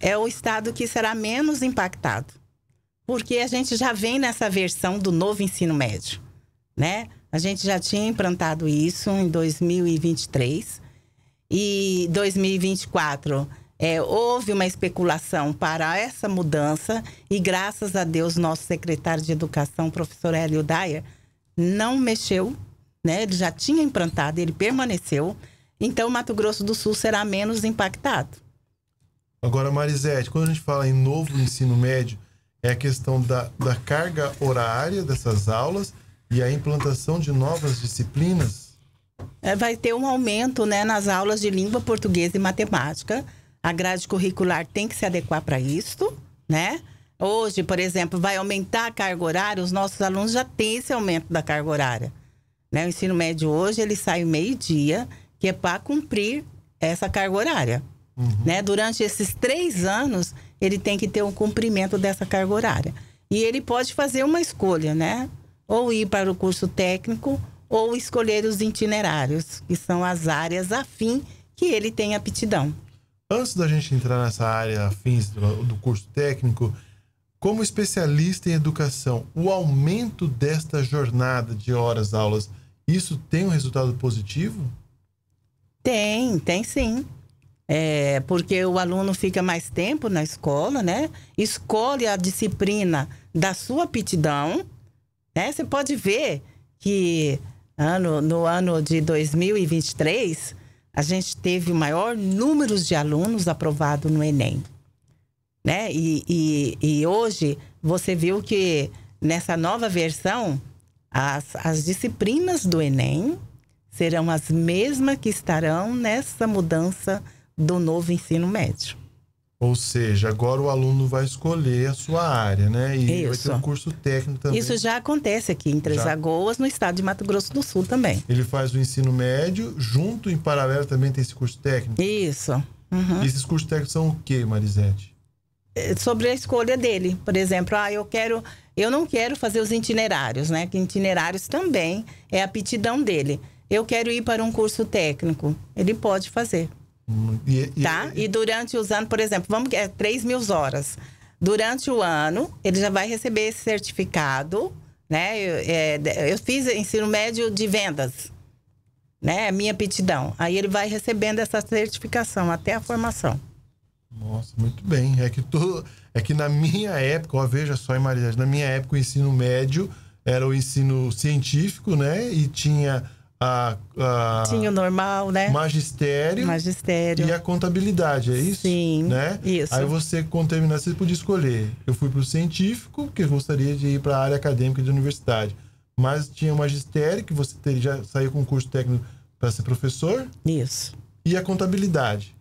Speaker 18: é o estado que será menos impactado. Porque a gente já vem nessa versão do novo ensino médio, né? A gente já tinha implantado isso em dois mil e vinte e três. E dois mil e vinte e quatro, é, houve uma especulação para essa mudança. E graças a Deus, nosso secretário de Educação, o professor Hélio Daia, não mexeu, né? Ele já tinha implantado, ele permaneceu. Então, Mato Grosso do Sul será menos impactado.
Speaker 3: Agora, Marisete, quando a gente fala em novo ensino médio, é a questão da, da carga horária dessas aulas e a implantação de novas disciplinas?
Speaker 18: É, vai ter um aumento, né, nas aulas de língua portuguesa e matemática. A grade curricular tem que se adequar para isso, né? Hoje, por exemplo, vai aumentar a carga horária, os nossos alunos já têm esse aumento da carga horária. Né? O ensino médio hoje, ele sai meio-dia, que é para cumprir essa carga horária. Uhum. Né? Durante esses três anos, ele tem que ter um cumprimento dessa carga horária. E ele pode fazer uma escolha, né? Ou ir para o curso técnico, ou escolher os itinerários, que são as áreas afim que ele tem aptidão.
Speaker 3: Antes da gente entrar nessa área afins do, do curso técnico, como especialista em educação, o aumento desta jornada de horas aulas, isso tem um resultado positivo?
Speaker 18: Tem, tem sim. É, porque o aluno fica mais tempo na escola, né? Escolhe a disciplina da sua aptidão, né? Você pode ver que ano, no ano de dois mil e vinte e três, a gente teve o maior número de alunos aprovados no Enem. Né? E, e, e hoje você viu que nessa nova versão, as, as disciplinas do Enem serão as mesmas que estarão nessa mudança do novo ensino médio.
Speaker 3: Ou seja, agora o aluno vai escolher a sua área, né? E
Speaker 18: Isso.
Speaker 3: vai ter um curso técnico também.
Speaker 18: Isso já acontece aqui em Três já. Lagoas, no estado de Mato Grosso do Sul também.
Speaker 3: Ele faz o ensino médio, junto, em paralelo, também tem esse curso técnico?
Speaker 18: Isso. Uhum.
Speaker 3: E esses cursos técnicos são o quê, Marisete?
Speaker 18: Sobre a escolha dele. Por exemplo, ah, eu quero, eu não quero fazer os itinerários, né? Que itinerários também é a aptidão dele. Eu quero ir para um curso técnico. Ele pode fazer. Hum, e, e, tá? E durante os anos, por exemplo, vamos é três mil horas. Durante o ano, ele já vai receber esse certificado, né? Eu, é, eu fiz ensino médio de vendas, né? É minha aptidão. Aí ele vai recebendo essa certificação até a formação.
Speaker 3: Nossa, muito bem. É que, todo, é que na minha época, ó, veja só, Maria, na minha época o ensino médio era o ensino científico, né? E tinha a... a
Speaker 18: tinha o normal, né?
Speaker 3: Magistério.
Speaker 18: Magistério.
Speaker 3: E a contabilidade, é isso?
Speaker 18: Sim,
Speaker 3: né?
Speaker 18: isso.
Speaker 3: Aí você, quando terminar, você podia escolher. Eu fui para o científico, porque eu gostaria de ir para a área acadêmica de universidade. Mas tinha o magistério, que você teria, já saiu com um curso técnico para ser professor.
Speaker 18: Isso.
Speaker 3: E a contabilidade.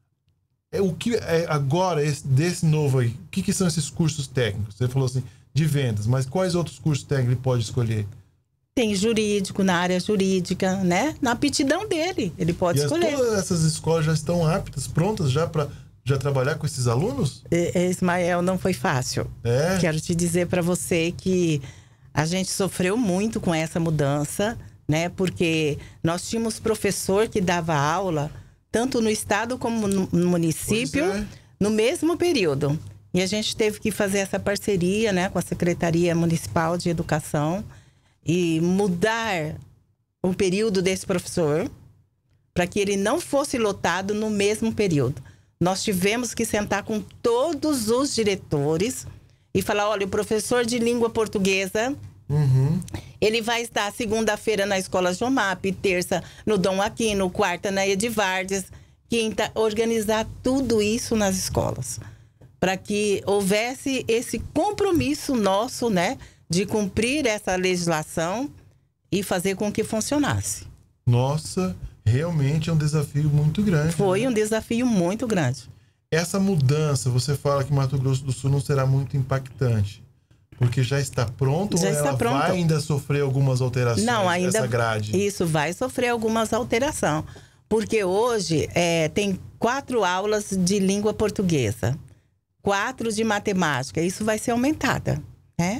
Speaker 3: É, o que é agora, esse, desse novo aí, o que, que são esses cursos técnicos? Você falou assim, de vendas, mas quais outros cursos técnicos ele pode escolher?
Speaker 18: Tem jurídico, na área jurídica, né? Na aptidão dele, ele pode
Speaker 3: e
Speaker 18: escolher.
Speaker 3: E todas essas escolas já estão aptas, prontas já para já trabalhar com esses alunos?
Speaker 18: É, Ismael, não foi fácil.
Speaker 3: É?
Speaker 18: Quero te dizer para você que a gente sofreu muito com essa mudança, né? Porque nós tínhamos professor que dava aula tanto no estado como no município, é. no mesmo período. E a gente teve que fazer essa parceria, né, com a Secretaria Municipal de Educação e mudar o período desse professor para que ele não fosse lotado no mesmo período. Nós tivemos que sentar com todos os diretores e falar, olha, o professor de língua portuguesa...
Speaker 3: Uhum.
Speaker 18: Ele vai estar segunda-feira na Escola Jomap, terça no Dom Aquino, quarta na Edivardes, quinta, organizar tudo isso nas escolas. Para que houvesse esse compromisso nosso, né, de cumprir essa legislação e fazer com que funcionasse.
Speaker 3: Nossa, realmente é um desafio muito grande.
Speaker 18: Foi
Speaker 3: né?
Speaker 18: um desafio muito grande.
Speaker 3: Essa mudança, você fala que Mato Grosso do Sul não será muito impactante. Porque já está pronto
Speaker 18: já
Speaker 3: ou
Speaker 18: está
Speaker 3: ela
Speaker 18: pronto.
Speaker 3: vai ainda sofrer algumas alterações?
Speaker 18: Não, ainda
Speaker 3: essa grade?
Speaker 18: Isso vai sofrer algumas alterações. Porque hoje é, tem quatro aulas de língua portuguesa, quatro de matemática. Isso vai ser aumentada, né?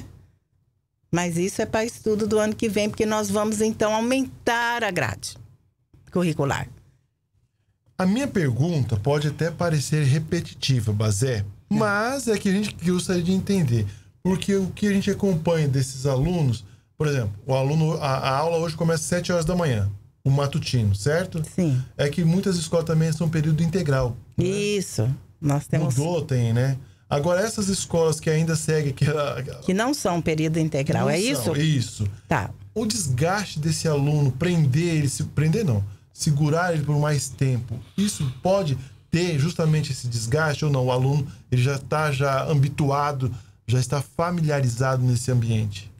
Speaker 18: Mas isso é para estudo do ano que vem, porque nós vamos então aumentar a grade curricular.
Speaker 3: A minha pergunta pode até parecer repetitiva, Bazé, mas é que a gente gostaria de entender. Porque o que a gente acompanha desses alunos, por exemplo, o aluno, a, a aula hoje começa às sete horas da manhã, o matutino, certo?
Speaker 18: Sim.
Speaker 3: É que muitas escolas também são período integral. Né?
Speaker 18: Isso. Nós temos...
Speaker 3: Mudou, tem, né? Agora, essas escolas que ainda seguem aquela...
Speaker 18: Que não são período integral,
Speaker 3: não
Speaker 18: é
Speaker 3: são,
Speaker 18: isso?
Speaker 3: Isso.
Speaker 18: Tá.
Speaker 3: O desgaste desse aluno, prender ele, se prender não, segurar ele por mais tempo, isso pode ter justamente esse desgaste ou não? O aluno ele já está já habituado, já está familiarizado nesse ambiente?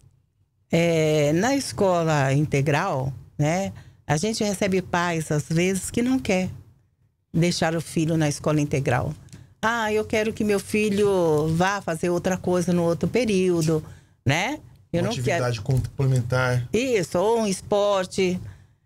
Speaker 18: É, na escola integral, né, a gente recebe pais, às vezes, que não quer deixar o filho na escola integral. Ah, eu quero que meu filho vá fazer outra coisa no outro período, né? Eu
Speaker 3: Uma
Speaker 18: não
Speaker 3: atividade
Speaker 18: quero...
Speaker 3: complementar.
Speaker 18: Isso, ou um esporte.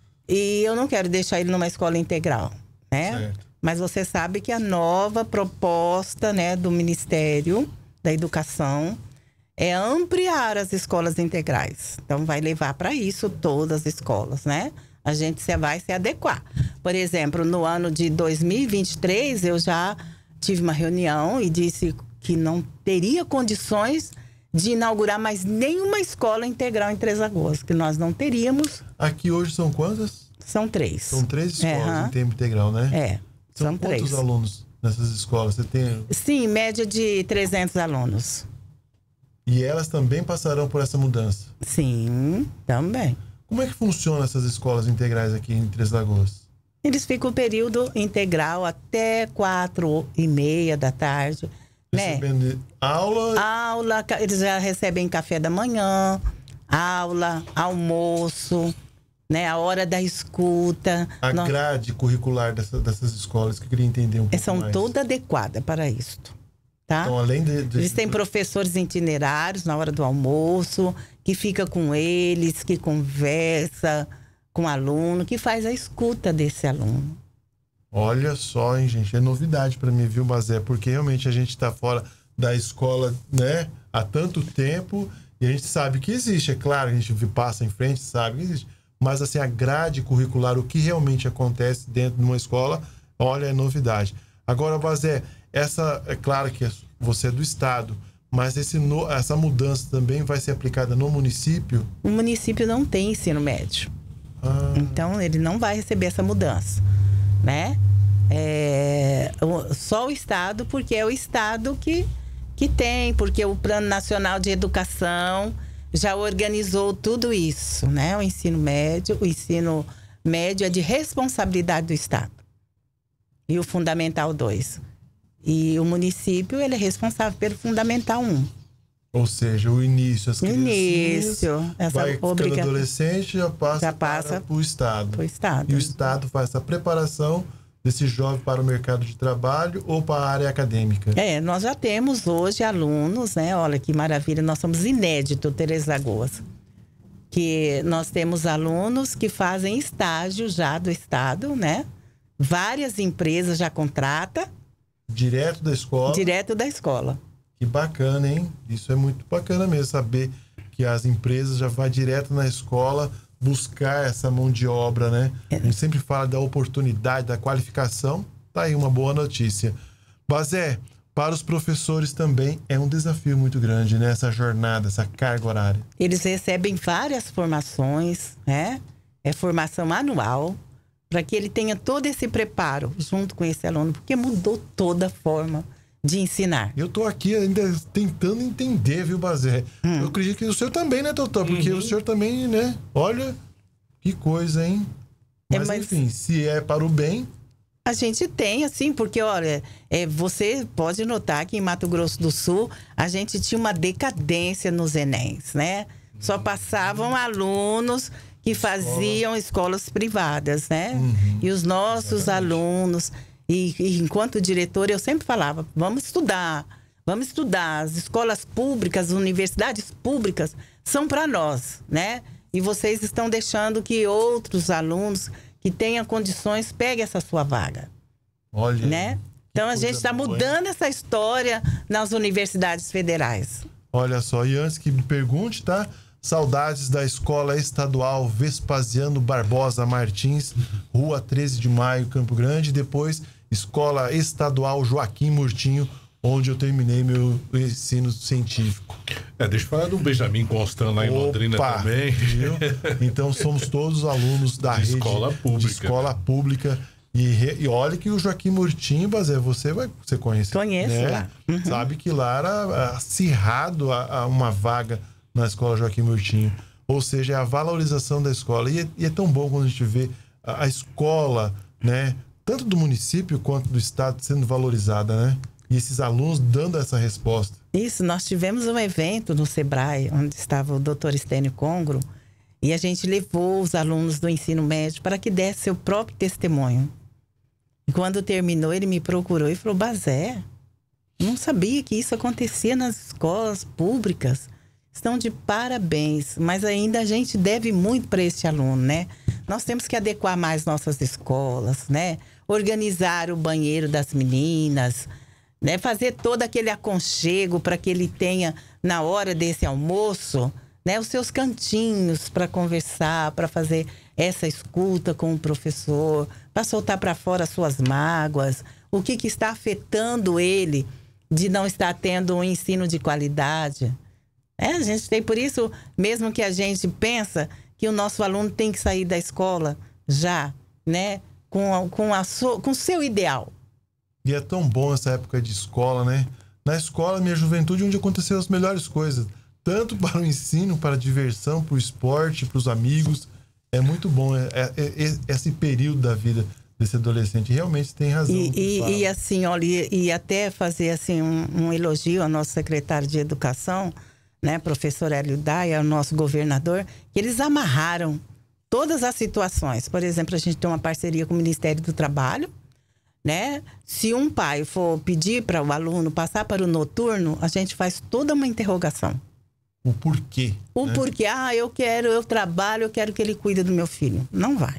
Speaker 18: E eu não quero deixar ele numa escola integral, né?
Speaker 3: Certo.
Speaker 18: Mas você sabe que a nova proposta, né, do Ministério da Educação é ampliar as escolas integrais. Então, vai levar para isso todas as escolas, né? A gente vai se adequar. Por exemplo, no ano de dois mil e vinte e três, eu já tive uma reunião e disse que não teria condições de inaugurar mais nenhuma escola integral em Três Lagoas, que nós não teríamos.
Speaker 3: Aqui hoje são quantas?
Speaker 18: São três.
Speaker 3: São três escolas
Speaker 18: Uhum.
Speaker 3: em tempo integral, né?
Speaker 18: É,
Speaker 3: são,
Speaker 18: são
Speaker 3: quantos
Speaker 18: três.
Speaker 3: alunos nessas escolas? Você tem...
Speaker 18: Sim, média de trezentos alunos.
Speaker 3: E elas também passarão por essa mudança?
Speaker 18: Sim, também.
Speaker 3: Como é que funcionam essas escolas integrais aqui em Três Lagoas?
Speaker 18: Eles ficam o período integral até quatro e meia da tarde, né?
Speaker 3: Recebendo aula?
Speaker 18: Aula, eles já recebem café da manhã, aula, almoço, né? A hora da escuta.
Speaker 3: A
Speaker 18: Nós...
Speaker 3: grade curricular dessa, dessas escolas, que eu queria entender um pouco
Speaker 18: São
Speaker 3: mais.
Speaker 18: toda adequada para isto, tá?
Speaker 3: Então, além de, de...
Speaker 18: Eles têm professores itinerários na hora do almoço, que fica com eles, que conversa com o aluno, que faz a escuta desse aluno.
Speaker 3: Olha só, hein, gente, é novidade para mim, viu, Bazé? Porque realmente a gente está fora da escola, né, há tanto tempo e a gente sabe que existe, é claro, a gente passa em frente, sabe que existe. Mas, assim, a grade curricular, o que realmente acontece dentro de uma escola, olha, é novidade. Agora, Bazé, essa, é claro que você é do estado, mas esse, essa mudança também vai ser aplicada no município?
Speaker 18: O município não tem ensino médio.
Speaker 3: Ah.
Speaker 18: Então, ele não vai receber essa mudança, né? É, só o Estado, porque é o Estado que, que tem, porque o Plano Nacional de Educação já organizou tudo isso, né? O ensino médio, o ensino médio é de responsabilidade do Estado. E o Fundamental dois. E o município, ele é responsável pelo Fundamental um.
Speaker 3: Ou seja, o início, as crianças
Speaker 18: Início, essa
Speaker 3: vai ficando
Speaker 18: obriga...
Speaker 3: adolescente, já passa,
Speaker 18: já passa
Speaker 3: para o Estado.
Speaker 18: Pro Estado.
Speaker 3: E o Estado faz essa preparação desse jovem para o mercado de trabalho ou para a área acadêmica.
Speaker 18: É, nós já temos hoje alunos, né? Olha que maravilha, nós somos inédito, Três Lagoas. Que nós temos alunos que fazem estágio já do Estado, né? Várias empresas já contratam.
Speaker 3: Direto da escola?
Speaker 18: Direto da escola.
Speaker 3: Que bacana, hein? Isso é muito bacana mesmo, saber que as empresas já vão direto na escola buscar essa mão de obra, né? É. A gente sempre fala da oportunidade, da qualificação. Tá aí uma boa notícia. Bazé, para os professores também é um desafio muito grande, né? Essa jornada, essa carga horária. Eles
Speaker 18: recebem várias formações, né? É formação anual, para que ele tenha todo esse preparo junto com esse aluno, porque mudou toda a forma de ensinar.
Speaker 3: Eu tô aqui ainda tentando entender, viu, Bazé? Hum. Eu acredito que o senhor também, né, Totó? Porque uhum. o senhor também, né? Olha, que coisa, hein? Mas, é, mas enfim, se é para o bem...
Speaker 18: A gente tem, assim, porque, olha, é, você pode notar que em Mato Grosso do Sul, a gente tinha uma decadência nos Enems, né? Só passavam uhum. alunos que faziam escolas privadas, né? Uhum. E os nossos Exatamente. alunos... E, e enquanto diretor, eu sempre falava, vamos estudar, vamos estudar. As escolas públicas, as universidades públicas são para nós, né? E vocês estão deixando que outros alunos que tenham condições peguem essa sua vaga.
Speaker 3: Olha,
Speaker 18: né? Então a gente está mudando essa história nas universidades federais.
Speaker 3: Olha só, e antes que me pergunte, tá? Saudades da Escola Estadual Vespasiano Barbosa Martins, Rua treze de Maio, Campo Grande. Depois, Escola Estadual Joaquim Murtinho, onde eu terminei meu ensino científico.
Speaker 4: É, deixa eu falar do Benjamin Constant lá em
Speaker 3: Opa,
Speaker 4: Londrina também.
Speaker 3: Viu? Então, somos todos alunos da
Speaker 4: de
Speaker 3: rede
Speaker 4: escola pública.
Speaker 3: de escola pública. E, re, e olha que o Joaquim Murtinho, Bazé, você vai você conhece.
Speaker 18: Conheço
Speaker 3: né?
Speaker 18: lá. Uhum.
Speaker 3: Sabe que lá era acirrado a, a uma vaga na escola Joaquim Murtinho. Ou seja, é a valorização da escola. E é, e é tão bom quando a gente vê a, a escola, né, tanto do município quanto do estado, sendo valorizada, né? E esses alunos dando essa resposta.
Speaker 18: Isso, nós tivemos um evento no Sebrae, onde estava o doutor Estênio Congro, e a gente levou os alunos do ensino médio para que desse seu próprio testemunho. E quando terminou, ele me procurou e falou: Bazé, não sabia que isso acontecia nas escolas públicas. Estão de parabéns, mas ainda a gente deve muito para esse aluno, né? Nós temos que adequar mais nossas escolas, né? Organizar o banheiro das meninas, né? Fazer todo aquele aconchego para que ele tenha, na hora desse almoço, né, os seus cantinhos para conversar, para fazer essa escuta com o professor, para soltar para fora as suas mágoas, o que, que está afetando ele de não estar tendo um ensino de qualidade. É, a gente tem, por isso, mesmo que a gente pensa que o nosso aluno tem que sair da escola já, né, com, a, com, a so, com o seu ideal.
Speaker 3: E é tão bom essa época de escola, né? Na escola, minha juventude, onde aconteceram as melhores coisas. Tanto para o ensino, para a diversão, para o esporte, para os amigos. É muito bom é, é, é, esse período da vida desse adolescente. Realmente tem razão.
Speaker 18: E, e, e assim, olha, e, e até fazer assim, um, um elogio ao nosso secretário de Educação, né, professor Hélio Daia, ao nosso governador, que eles amarraram todas as situações. Por exemplo, a gente tem uma parceria com o Ministério do Trabalho, né? Se um pai for pedir para o aluno passar para o noturno, a gente faz toda uma interrogação.
Speaker 3: O porquê.
Speaker 18: O
Speaker 3: né?
Speaker 18: porquê. Ah, eu quero, eu trabalho, eu quero que ele cuide do meu filho. Não vai.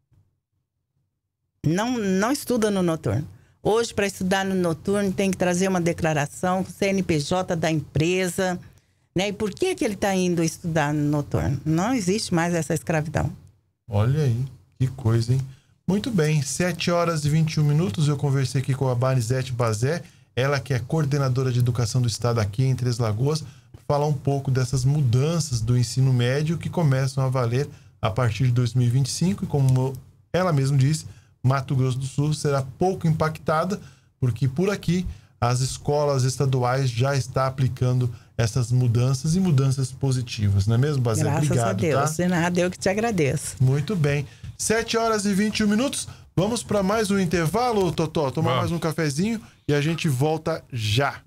Speaker 18: Não, não estuda no noturno. Hoje, para estudar no noturno, tem que trazer uma declaração com o C N P J da empresa, né? E por que que ele está indo estudar no noturno? Não existe mais essa escravidão.
Speaker 3: Olha aí, que coisa, hein? Muito bem, sete horas e vinte e um minutos, eu conversei aqui com a Barizete Bazé, ela que é coordenadora de educação do estado aqui em Três Lagoas, para falar um pouco dessas mudanças do ensino médio que começam a valer a partir de dois mil e vinte e cinco, e como ela mesma disse, Mato Grosso do Sul será pouco impactada, porque por aqui as escolas estaduais já estão aplicando essas mudanças e mudanças positivas, não é mesmo, Bazé?
Speaker 18: Graças
Speaker 3: Obrigado,
Speaker 18: a Deus,
Speaker 3: tá?
Speaker 18: de nada, eu que te agradeço.
Speaker 3: Muito bem. sete horas e vinte e um minutos. Vamos para mais um intervalo, Totó? Tomar
Speaker 4: Vamos.
Speaker 3: mais um cafezinho e a gente volta já.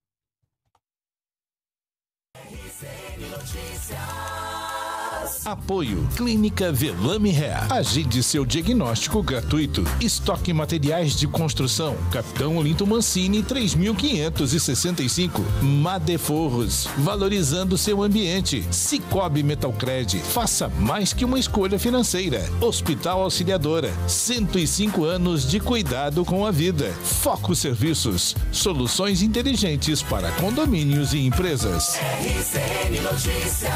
Speaker 10: Apoio Clínica Velame Hair. Agende seu diagnóstico gratuito. Estoque materiais de construção. Capitão Olinto Mancini três mil quinhentos e sessenta e cinco. Madeforros. Valorizando seu ambiente. Cicobi Metalcred. Faça mais que uma escolha financeira. Hospital Auxiliadora. cento e cinco anos de cuidado com a vida. Foco Serviços. Soluções inteligentes para condomínios e empresas.
Speaker 2: R C N Notícias.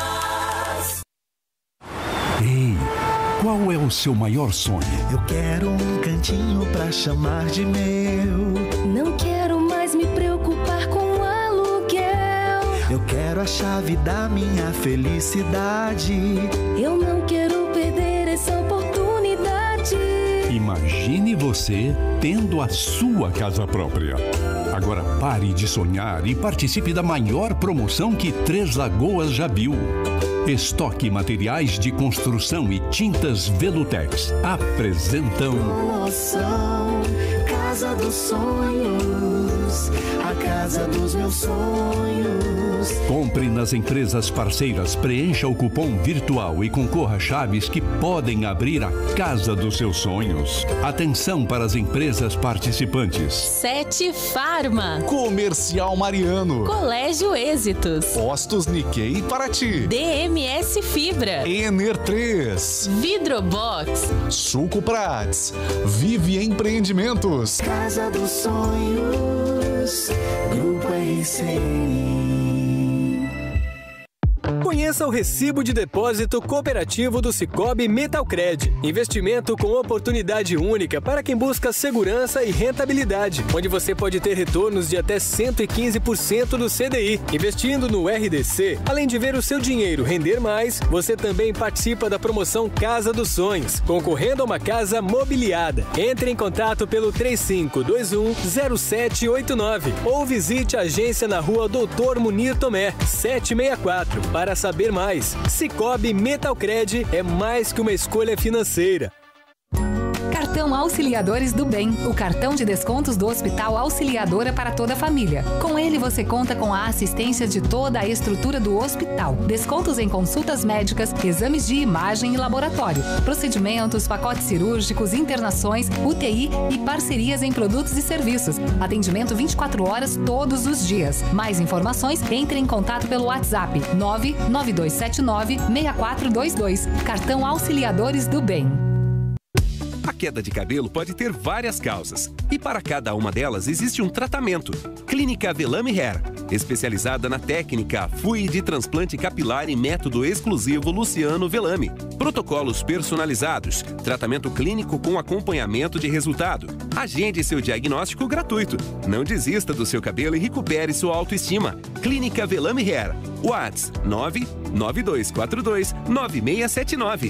Speaker 19: Ei, qual é o seu maior sonho?
Speaker 20: Eu quero um cantinho pra chamar de meu.
Speaker 21: Não quero mais me preocupar com aluguel.
Speaker 20: Eu quero a chave da minha felicidade.
Speaker 21: Eu não quero perder essa oportunidade.
Speaker 19: Imagine você tendo a sua casa própria. Agora pare de sonhar e participe da maior promoção que Três Lagoas já viu. Estoque Materiais de Construção e Tintas Velutex apresentam
Speaker 20: Promoção Casa dos Sonhos, a casa dos meus sonhos.
Speaker 19: Compre nas empresas parceiras, preencha o cupom virtual e concorra a chaves que podem abrir a casa dos seus sonhos. Atenção para as empresas participantes:
Speaker 12: Sete Farma,
Speaker 22: Comercial Mariano,
Speaker 12: Colégio Êxitos,
Speaker 22: Postos Nikkei Paraty,
Speaker 12: D M S Fibra,
Speaker 22: Ener três,
Speaker 12: Vidrobox,
Speaker 22: Suco Prats, Vive Empreendimentos,
Speaker 20: Casa dos Sonhos, Grupo R C N.
Speaker 6: Conheça o recibo de depósito cooperativo do Sicoob Metalcred. Investimento com oportunidade única para quem busca segurança e rentabilidade, onde você pode ter retornos de até cento e quinze por cento do C D I. Investindo no R D C, além de ver o seu dinheiro render mais, você também participa da promoção Casa dos Sonhos, concorrendo a uma casa mobiliada. Entre em contato pelo três cinco dois um zero sete oito nove ou visite a agência na rua Doutor Munir Tomé, setecentos e sessenta e quatro, para saber mais. Sicoob Metalcred é mais que uma escolha financeira.
Speaker 13: Cartão Auxiliadores do Bem, o cartão de descontos do Hospital Auxiliadora para toda a família. Com ele você conta com a assistência de toda a estrutura do hospital. Descontos em consultas médicas, exames de imagem e laboratório, procedimentos, pacotes cirúrgicos, internações, U T I e parcerias em produtos e serviços. Atendimento vinte e quatro horas todos os dias. Mais informações, entre em contato pelo WhatsApp nove nove dois sete nove seis quatro dois dois. Cartão Auxiliadores do Bem.
Speaker 15: A queda de cabelo pode ter várias causas e para cada uma delas existe um tratamento. Clínica Velame Hair, especializada na técnica F U I de transplante capilar e método exclusivo Luciano Velame. Protocolos personalizados, tratamento clínico com acompanhamento de resultado. Agende seu diagnóstico gratuito. Não desista do seu cabelo e recupere sua autoestima. Clínica Velame Hair. WhatsApp nove nove dois quatro dois nove seis sete nove.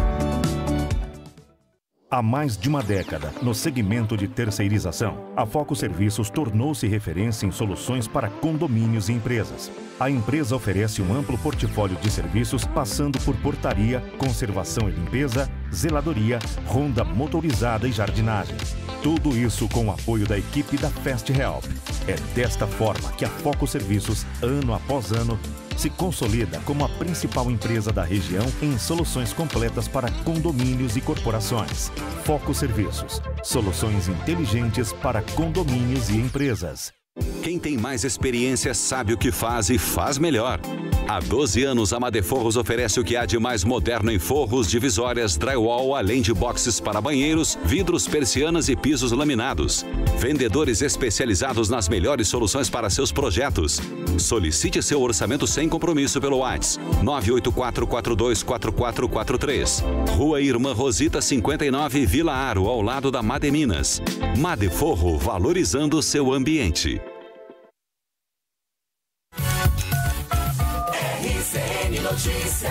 Speaker 16: Há mais de uma década, no segmento de terceirização, a Foco Serviços tornou-se referência em soluções para condomínios e empresas. A empresa oferece um amplo portfólio de serviços, passando por portaria, conservação e limpeza, zeladoria, ronda motorizada e jardinagem. Tudo isso com o apoio da equipe da Fast Help. É desta forma que a Foco Serviços, ano após ano, se consolida como a principal empresa da região em soluções completas para condomínios e corporações. Foco Serviços, soluções inteligentes para condomínios e empresas.
Speaker 14: Quem tem mais experiência sabe o que faz e faz melhor. Há doze anos, a Madeforros oferece o que há de mais moderno em forros, divisórias, drywall, além de boxes para banheiros, vidros, persianas e pisos laminados. Vendedores especializados nas melhores soluções para seus projetos. Solicite seu orçamento sem compromisso pelo WhatsApp nove oito quatro quatro dois quatro quatro quatro três. Rua Irmã Rosita cinquenta e nove, Vila Aro, ao lado da Mademinas. Madeforro, valorizando seu ambiente.
Speaker 2: R C N Notícias.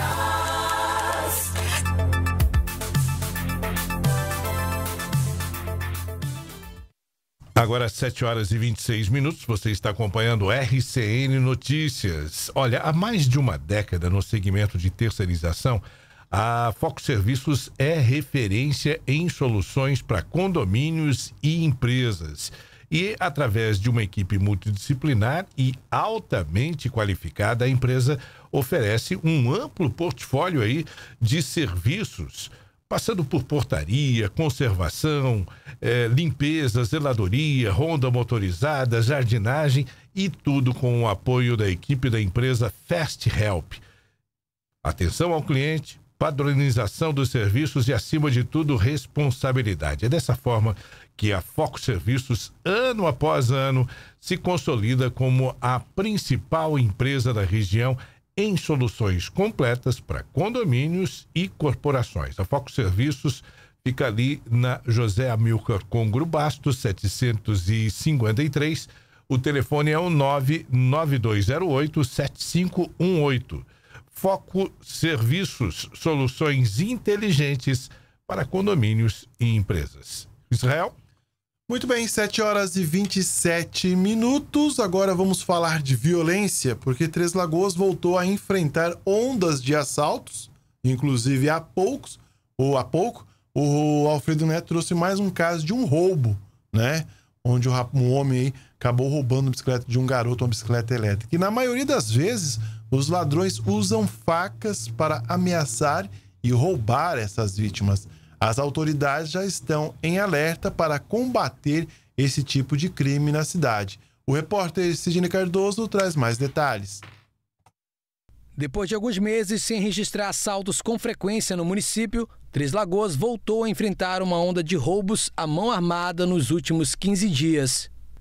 Speaker 4: Agora, sete horas e vinte e seis minutos, você está acompanhando o R C N Notícias. Olha, há mais de uma década no segmento de terceirização, a Foco Serviços é referência em soluções para condomínios e empresas. E, através de uma equipe multidisciplinar e altamente qualificada, a empresa oferece um amplo portfólio aí de serviços, passando por portaria, conservação, eh, limpeza, zeladoria, ronda motorizada, jardinagem e tudo com o apoio da equipe da empresa Fast Help. Atenção ao cliente, padronização dos serviços e, acima de tudo, responsabilidade. É dessa forma que a Foco Serviços, ano após ano, se consolida como a principal empresa da região em soluções completas para condomínios e corporações. A Foco Serviços fica ali na José Amilcar Congro Bastos, setecentos e cinquenta e três. O telefone é o nove nove dois zero oito sete cinco um oito. Foco Serviços, soluções inteligentes para condomínios e empresas. Israel?
Speaker 3: Muito bem, sete horas e vinte e sete minutos. Agora vamos falar de violência, porque Três Lagoas voltou a enfrentar ondas de assaltos, inclusive há poucos, ou há pouco, o Alfredo Neto trouxe mais um caso de um roubo, né? Onde um homem aí acabou roubando a bicicleta de um garoto, uma bicicleta elétrica. E na maioria das vezes, os ladrões usam facas para ameaçar e roubar essas vítimas. As autoridades já estão em alerta para combater esse tipo de crime na cidade. O repórter Sidney Cardoso traz mais detalhes.
Speaker 7: Depois de alguns meses sem registrar assaltos com frequência no município, Três Lagoas voltou a enfrentar uma onda de roubos à mão armada nos últimos quinze dias.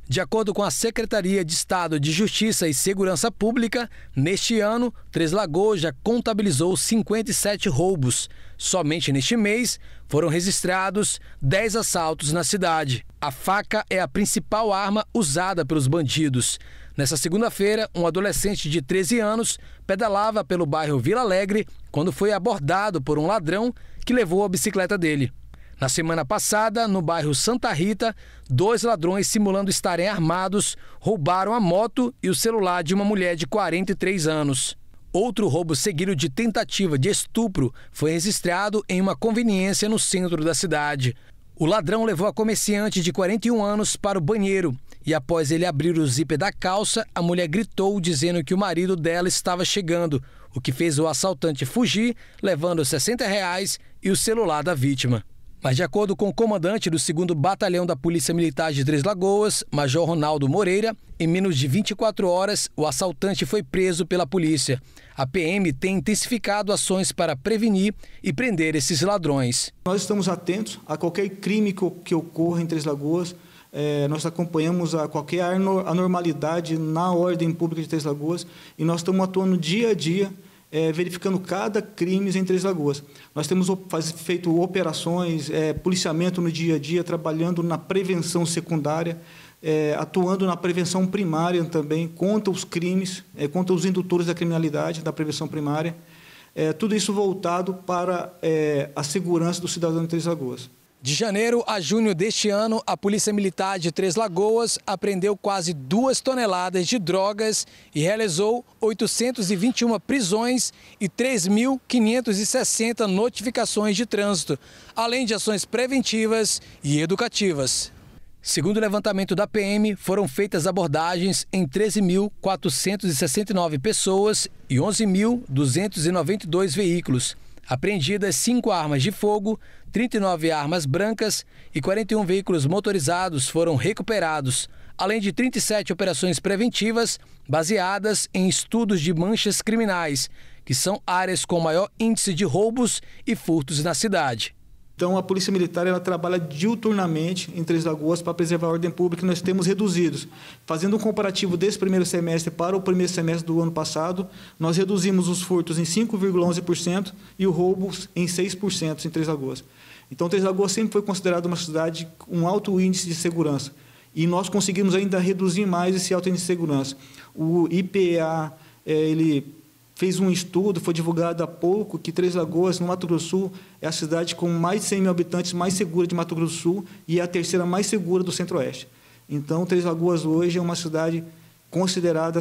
Speaker 7: De acordo com a Secretaria de Estado de Justiça e Segurança Pública, neste ano, Três Lagoas já contabilizou cinquenta e sete roubos. Somente neste mês, foram registrados dez assaltos na cidade. A faca é a principal arma usada pelos bandidos. Nessa segunda-feira, um adolescente de treze anos pedalava pelo bairro Vila Alegre quando foi abordado por um ladrão que levou a bicicleta dele. Na semana passada, no bairro Santa Rita, dois ladrões simulando estarem armados roubaram a moto e o celular de uma mulher de quarenta e três anos. Outro roubo seguido de tentativa de estupro foi registrado em uma conveniência no centro da cidade. O ladrão levou a comerciante de quarenta e um anos para o banheiro e, após ele abrir o zíper da calça, a mulher gritou dizendo que o marido dela estava chegando, o que fez o assaltante fugir, levando sessenta reais e o celular da vítima. Mas, de acordo com o comandante do segundo Batalhão da Polícia Militar de Três Lagoas, Major Ronaldo Moreira, em menos de vinte e quatro horas, o assaltante foi preso pela polícia. A P M tem intensificado ações para prevenir e prender esses ladrões.
Speaker 5: Nós estamos atentos a qualquer crime que ocorra em Três Lagoas. É, nós acompanhamos a qualquer anormalidade na ordem pública de Três Lagoas e nós estamos atuando dia a dia, É, verificando cada crime em Três Lagoas. Nós temos faz, feito operações, é, policiamento no dia a dia, trabalhando na prevenção secundária, é, atuando na prevenção primária também, contra os crimes, é, contra os indutores da criminalidade, da prevenção primária. É, tudo isso voltado para é, a segurança do cidadão de Três Lagoas.
Speaker 7: De janeiro a junho deste ano, a Polícia Militar de Três Lagoas apreendeu quase duas toneladas de drogas e realizou oitocentas e vinte e uma prisões e três mil quinhentas e sessenta notificações de trânsito, além de ações preventivas e educativas. Segundo o levantamento da P M, foram feitas abordagens em treze mil quatrocentas e sessenta e nove pessoas e onze mil duzentos e noventa e dois veículos. Apreendidas cinco armas de fogo, trinta e nove armas brancas e quarenta e um veículos motorizados foram recuperados, além de trinta e sete operações preventivas baseadas em estudos de manchas criminais, que são áreas com maior índice de roubos e furtos na cidade.
Speaker 5: Então, a Polícia Militar ela trabalha diuturnamente em Três Lagoas para preservar a ordem pública, e nós temos reduzidos. Fazendo um comparativo desse primeiro semestre para o primeiro semestre do ano passado, nós reduzimos os furtos em cinco vírgula onze por cento e os roubos em seis por cento em Três Lagoas. Então, Três Lagoas sempre foi considerada uma cidade com um alto índice de segurança. E nós conseguimos ainda reduzir mais esse alto índice de segurança. O I P E A, ele fez um estudo, foi divulgado há pouco, que Três Lagoas, no Mato Grosso do Sul, é a cidade com mais de cem mil habitantes mais segura de Mato Grosso do Sul e é a terceira mais segura do Centro-Oeste. Então, Três Lagoas hoje é uma cidade considerada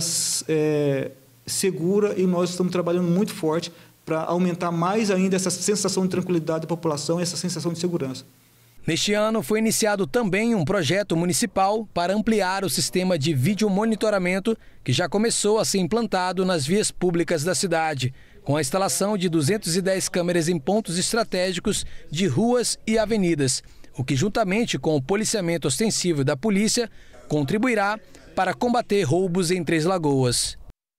Speaker 5: é, segura e nós estamos trabalhando muito forte para aumentar mais ainda essa sensação de tranquilidade da população e essa sensação de segurança.
Speaker 7: Neste ano, foi iniciado também um projeto municipal para ampliar o sistema de videomonitoramento que já começou a ser implantado nas vias públicas da cidade, com a instalação de duzentas e dez câmeras em pontos estratégicos de ruas e avenidas, o que, juntamente com o policiamento ostensivo da polícia, contribuirá para combater roubos em Três Lagoas.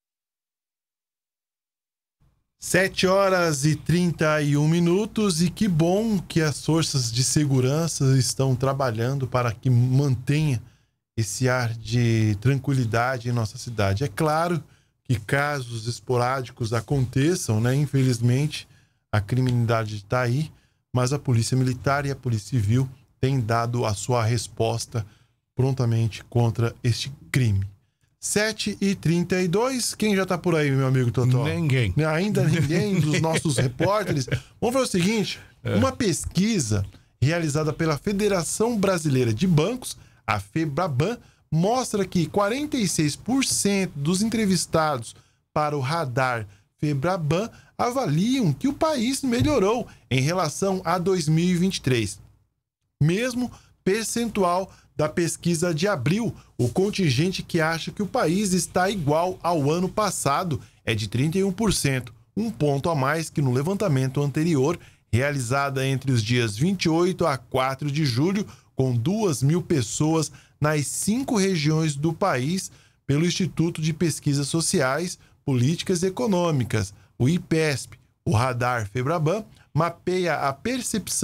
Speaker 3: sete horas e trinta e um minutos e que bom que as forças de segurança estão trabalhando para que mantenha esse ar de tranquilidade em nossa cidade. É claro que casos esporádicos aconteçam, né? Infelizmente, a criminalidade está aí, mas a Polícia Militar e a Polícia Civil têm dado a sua resposta prontamente contra este crime. sete e trinta e dois, quem já tá por aí, meu amigo Totó?
Speaker 4: Ninguém.
Speaker 3: Ainda ninguém dos nossos repórteres. Vamos fazer o seguinte, é. uma pesquisa realizada pela Federação Brasileira de Bancos, a FEBRABAN, mostra que quarenta e seis por cento dos entrevistados para o radar FEBRABAN avaliam que o país melhorou em relação a dois mil e vinte e três. Mesmo percentual da pesquisa de abril, o contingente que acha que o país está igual ao ano passado é de trinta e um por cento, um ponto a mais que no levantamento anterior, realizada entre os dias vinte e oito a quatro de julho, com duas mil pessoas nas cinco regiões do país, pelo Instituto de Pesquisas Sociais, Políticas e Econômicas, o IPESP. O radar FEBRABAN mapeia a percepção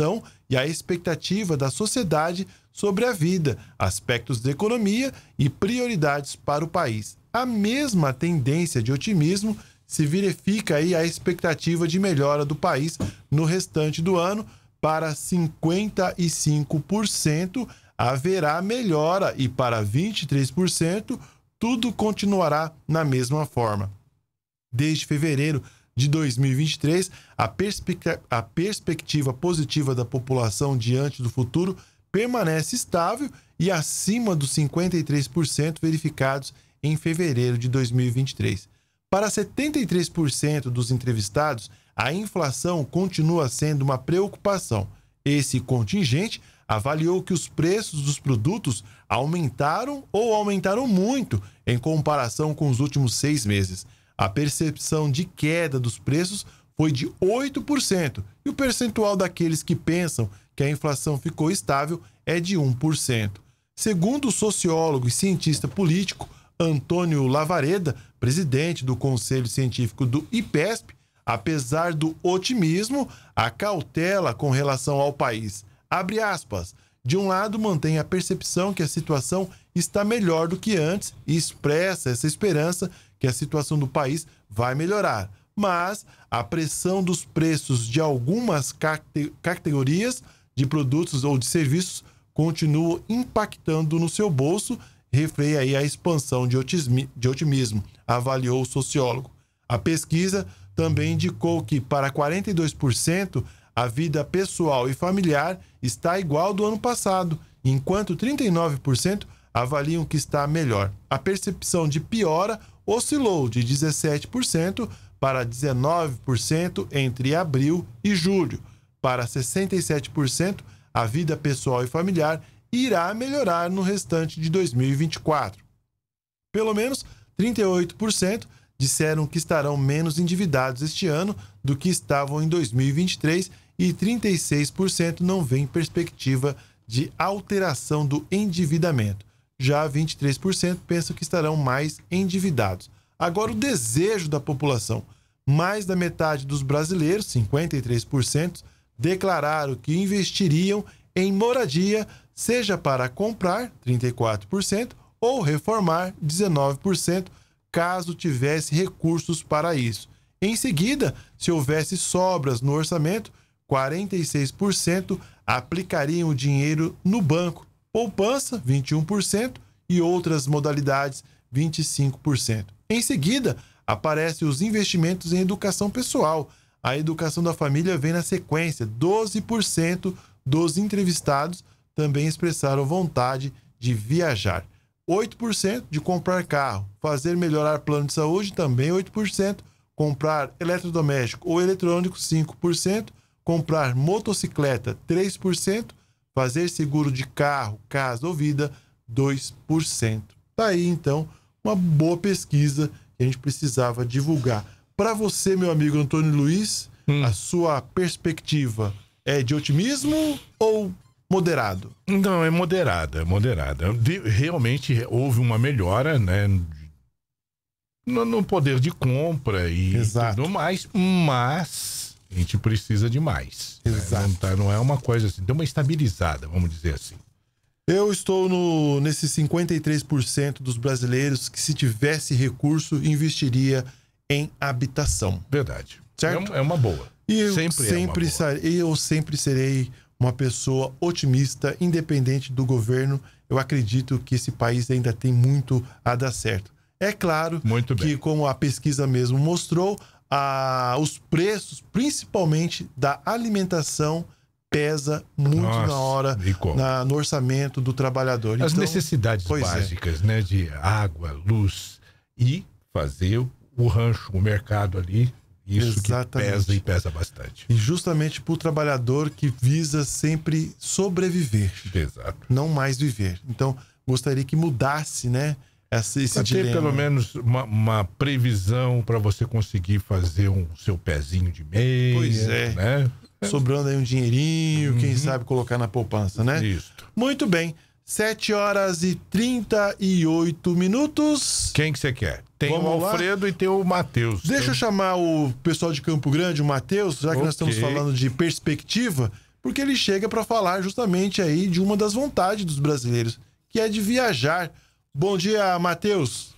Speaker 3: e a expectativa da sociedade sobre a vida, aspectos da economia e prioridades para o país. A mesma tendência de otimismo se verifica aí a expectativa de melhora do país no restante do ano para cinquenta e cinco por cento haverá melhora e para vinte e três por cento tudo continuará na mesma forma. Desde fevereiro de dois mil e vinte e três, a, perspectiva, a perspectiva positiva da população diante do futuro permanece estável e acima dos cinquenta e três por cento verificados em fevereiro de dois mil e vinte e três. Para setenta e três por cento dos entrevistados, a inflação continua sendo uma preocupação. Esse contingente avaliou que os preços dos produtos aumentaram ou aumentaram muito em comparação com os últimos seis meses. A percepção de queda dos preços foi de oito por cento e o percentual daqueles que pensam que a inflação ficou estável é de um por cento. Segundo o sociólogo e cientista político Antônio Lavareda, presidente do Conselho Científico do IPESP, apesar do otimismo, a cautela com relação ao país. Abre aspas. De um lado, mantém a percepção que a situação está melhor do que antes e expressa essa esperança que a situação do país vai melhorar. Mas a pressão dos preços de algumas categorias de produtos ou de serviços continua impactando no seu bolso, refreia aí a expansão de otimismo, avaliou o sociólogo. A pesquisa também indicou que para quarenta e dois por cento a vida pessoal e familiar está igual ao do ano passado, enquanto trinta e nove por cento avaliam que está melhor. A percepção de piora oscilou de dezessete por cento para dezenove por cento entre abril e julho. Para sessenta e sete por cento, a vida pessoal e familiar irá melhorar no restante de dois mil e vinte e quatro. Pelo menos trinta e oito por cento disseram que estarão menos endividados este ano do que estavam em dois mil e vinte e três e trinta e seis por cento não veem perspectiva de alteração do endividamento. Já vinte e três por cento pensam que estarão mais endividados. Agora, o desejo da população. Mais da metade dos brasileiros, cinquenta e três por cento, declararam que investiriam em moradia, seja para comprar, trinta e quatro por cento, ou reformar, dezenove por cento, caso tivesse recursos para isso. Em seguida, se houvesse sobras no orçamento, quarenta e seis por cento aplicariam o dinheiro no banco, poupança, vinte e um por cento, e outras modalidades, vinte e cinco por cento. Em seguida, aparecem os investimentos em educação pessoal. A educação da família vem na sequência. doze por cento dos entrevistados também expressaram vontade de viajar. oito por cento de comprar carro. Fazer melhorar plano de saúde, também oito por cento. Comprar eletrodoméstico ou eletrônico, cinco por cento. Comprar motocicleta, três por cento. Fazer seguro de carro, casa ou vida, dois por cento. Tá aí, então, uma boa pesquisa que a gente precisava divulgar. Para você, meu amigo Antônio Luiz, hum. a sua perspectiva é de otimismo ou moderado?
Speaker 4: Não, é moderada, é moderada. De, realmente houve uma melhora, né, no, no poder de compra e Exato. tudo mais, mas a gente precisa de mais.
Speaker 3: Exato.
Speaker 4: Né? Não, tá, não é uma coisa assim, deu uma estabilizada, vamos dizer assim.
Speaker 3: Eu estou no, nesses cinquenta e três por cento dos brasileiros que, se tivesse recurso, investiria em habitação.
Speaker 4: Verdade.
Speaker 3: Certo?
Speaker 4: É uma boa.
Speaker 3: E eu
Speaker 4: sempre,
Speaker 3: sempre,
Speaker 4: é uma boa.
Speaker 3: eu sempre serei uma pessoa otimista, independente do governo. Eu acredito que esse país ainda tem muito a dar certo. É claro
Speaker 4: muito
Speaker 3: que,
Speaker 4: bem.
Speaker 3: como a pesquisa mesmo mostrou, a, os preços, principalmente da alimentação, pesa muito
Speaker 4: Nossa,
Speaker 3: na hora, na, no orçamento do trabalhador.
Speaker 4: As
Speaker 3: então,
Speaker 4: necessidades básicas, é. né? De água, luz e fazer o rancho, o mercado ali. Isso Exatamente. que pesa e pesa bastante.
Speaker 3: E justamente para o trabalhador que visa sempre sobreviver.
Speaker 4: Exato.
Speaker 3: Não mais viver. Então, gostaria que mudasse, né? Esse, esse
Speaker 4: pra ter
Speaker 3: dilema.
Speaker 4: pelo menos uma, uma previsão para você conseguir fazer um seu pezinho de meia.
Speaker 3: Pois é.
Speaker 4: Né?
Speaker 3: Sobrando aí um dinheirinho,
Speaker 4: Uhum.
Speaker 3: quem sabe colocar na poupança, né?
Speaker 4: Isso.
Speaker 3: Muito bem. sete horas e trinta e oito minutos.
Speaker 4: Quem que você quer? Tem
Speaker 3: Vamos
Speaker 4: o Alfredo
Speaker 3: lá?
Speaker 4: e tem o Matheus.
Speaker 3: Deixa eu chamar o pessoal de Campo Grande, o Matheus, já que
Speaker 4: Ok.
Speaker 3: nós estamos falando de perspectiva. porque ele chega para falar justamente aí de uma das vontades dos brasileiros, que é de viajar. Bom dia, Matheus.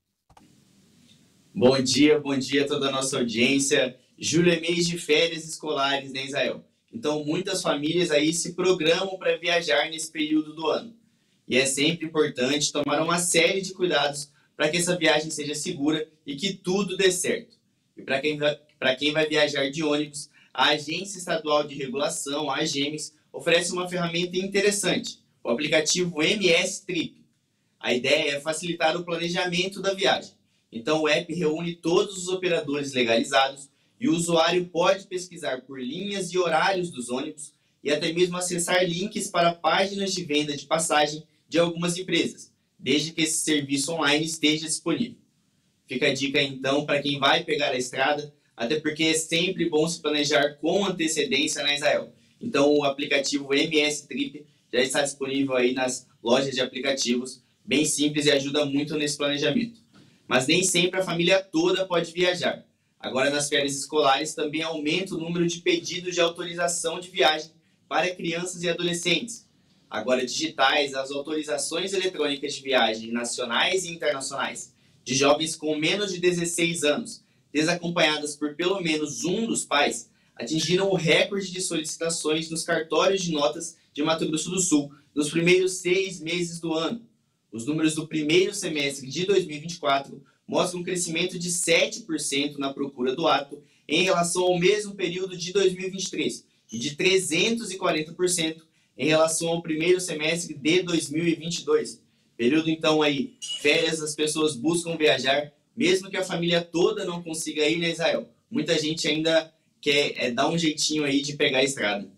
Speaker 8: Bom dia, bom dia a toda a nossa audiência. Julho é mês de férias escolares, né, Israel? Então, muitas famílias aí se programam para viajar nesse período do ano. E é sempre importante tomar uma série de cuidados para que essa viagem seja segura e que tudo dê certo. E para quem, para quem vai viajar de ônibus, a Agência Estadual de Regulação, a AGEMES, oferece uma ferramenta interessante, o aplicativo M S Trip. A ideia é facilitar o planejamento da viagem. Então, o app reúne todos os operadores legalizados e o usuário pode pesquisar por linhas e horários dos ônibus e até mesmo acessar links para páginas de venda de passagem de algumas empresas, desde que esse serviço online esteja disponível. Fica a dica, então, para quem vai pegar a estrada, até porque é sempre bom se planejar com antecedência na Israel. Então, o aplicativo M S Trip já está disponível aí nas lojas de aplicativos, bem simples e ajuda muito nesse planejamento. Mas nem sempre a família toda pode viajar. Agora, nas férias escolares, também aumenta o número de pedidos de autorização de viagem para crianças e adolescentes. Agora, digitais, as autorizações eletrônicas de viagem nacionais e internacionais de jovens com menos de dezesseis anos, desacompanhadas por pelo menos um dos pais, atingiram o recorde de solicitações nos cartórios de notas de Mato Grosso do Sul nos primeiros seis meses do ano. Os números do primeiro semestre de dois mil e vinte e quatro mostram um crescimento de sete por cento na procura do ato em relação ao mesmo período de dois mil e vinte e três e de trezentos e quarenta por cento em relação ao primeiro semestre de dois mil e vinte e dois. Período, então, aí, férias, as pessoas buscam viajar, mesmo que a família toda não consiga ir, né, Israel? Muita gente ainda quer é, dar um jeitinho aí de pegar a estrada.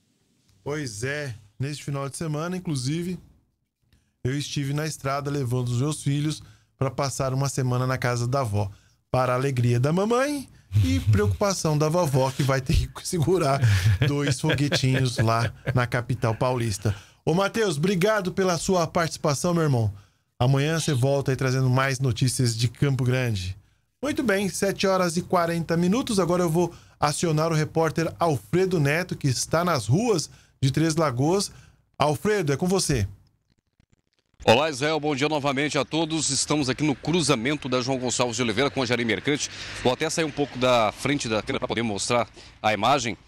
Speaker 3: Pois é, neste final de semana, inclusive, eu estive na estrada levando os meus filhos para passar uma semana na casa da avó, para a alegria da mamãe e preocupação da vovó, que vai ter que segurar dois foguetinhos lá na capital paulista. Ô, Matheus, obrigado pela sua participação, meu irmão. Amanhã você volta aí trazendo mais notícias de Campo Grande. Muito bem, sete horas e quarenta minutos. Agora eu vou acionar o repórter Alfredo Neto, que está nas ruas de Três Lagoas. Alfredo, é com você.
Speaker 9: Olá, Israel, bom dia novamente a todos. Estamos aqui no cruzamento da João Gonçalves de Oliveira com a Jari Mercante. Vou até sair um pouco da frente da câmera para poder mostrar a imagem,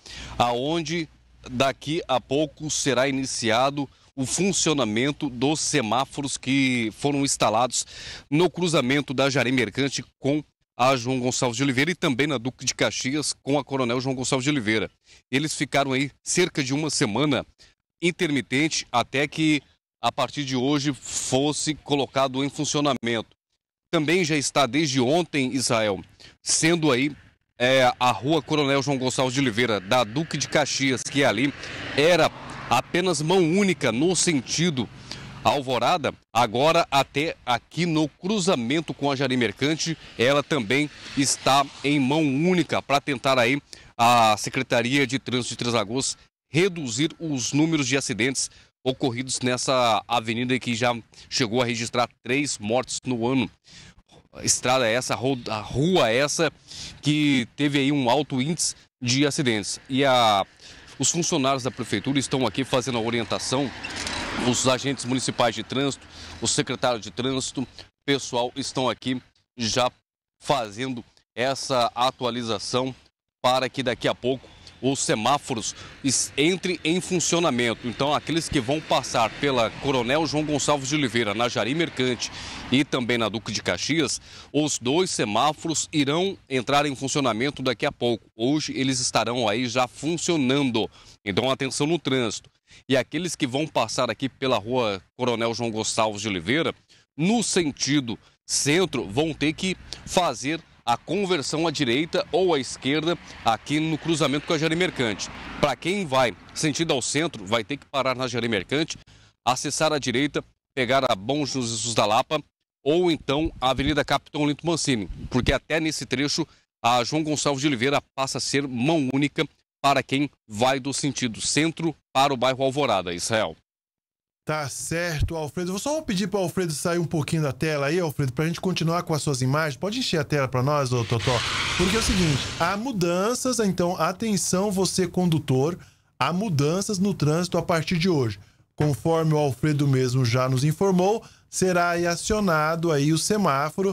Speaker 9: aonde daqui a pouco será iniciado o funcionamento dos semáforos que foram instalados no cruzamento da Jari Mercante com a João Gonçalves de Oliveira e também na Duque de Caxias com a Coronel João Gonçalves de Oliveira. Eles ficaram aí cerca de uma semana intermitente até que a partir de hoje fosse colocado em funcionamento. Também já está desde ontem, Israel, sendo aí é, a rua Coronel João Gonçalves de Oliveira, da Duque de Caxias, que ali era apenas mão única no sentido Alvorada, agora até aqui no cruzamento com a Jari Mercante, ela também está em mão única para tentar aí a Secretaria de Trânsito de Três Lagoas reduzir os números de acidentes ocorridos nessa avenida que já chegou a registrar três mortes no ano. Estrada essa, a rua essa, que teve aí um alto índice de acidentes. E a, os funcionários da prefeitura estão aqui fazendo a orientação, os agentes municipais de trânsito, os secretários de trânsito, pessoal estão aqui já fazendo essa atualização para que daqui a pouco os semáforos entrem em funcionamento. Então, aqueles que vão passar pela Coronel João Gonçalves de Oliveira, na Jari Mercante e também na Duque de Caxias, os dois semáforos irão entrar em funcionamento daqui a pouco. Hoje eles estarão aí já funcionando. Então, atenção no trânsito. E aqueles que vão passar aqui pela rua Coronel João Gonçalves de Oliveira, no sentido centro, vão ter que fazer a conversão à direita ou à esquerda aqui no cruzamento com a Jari Mercante. Para quem vai sentido ao centro, vai ter que parar na Jari Mercante, acessar à direita, pegar a Bom Jesus da Lapa ou então a Avenida Capitão Olinto Mancini, porque até nesse trecho a João Gonçalves de Oliveira passa a ser mão única para quem vai do sentido centro para o bairro Alvorada, Israel.
Speaker 3: Tá certo, Alfredo. Vou só pedir para o Alfredo sair um pouquinho da tela aí, Alfredo, para a gente continuar com as suas imagens. Pode encher a tela para nós, ô Totó? Porque é o seguinte, há mudanças, então, atenção você condutor, há mudanças no trânsito a partir de hoje. Conforme o Alfredo mesmo já nos informou, será aí acionado aí o semáforo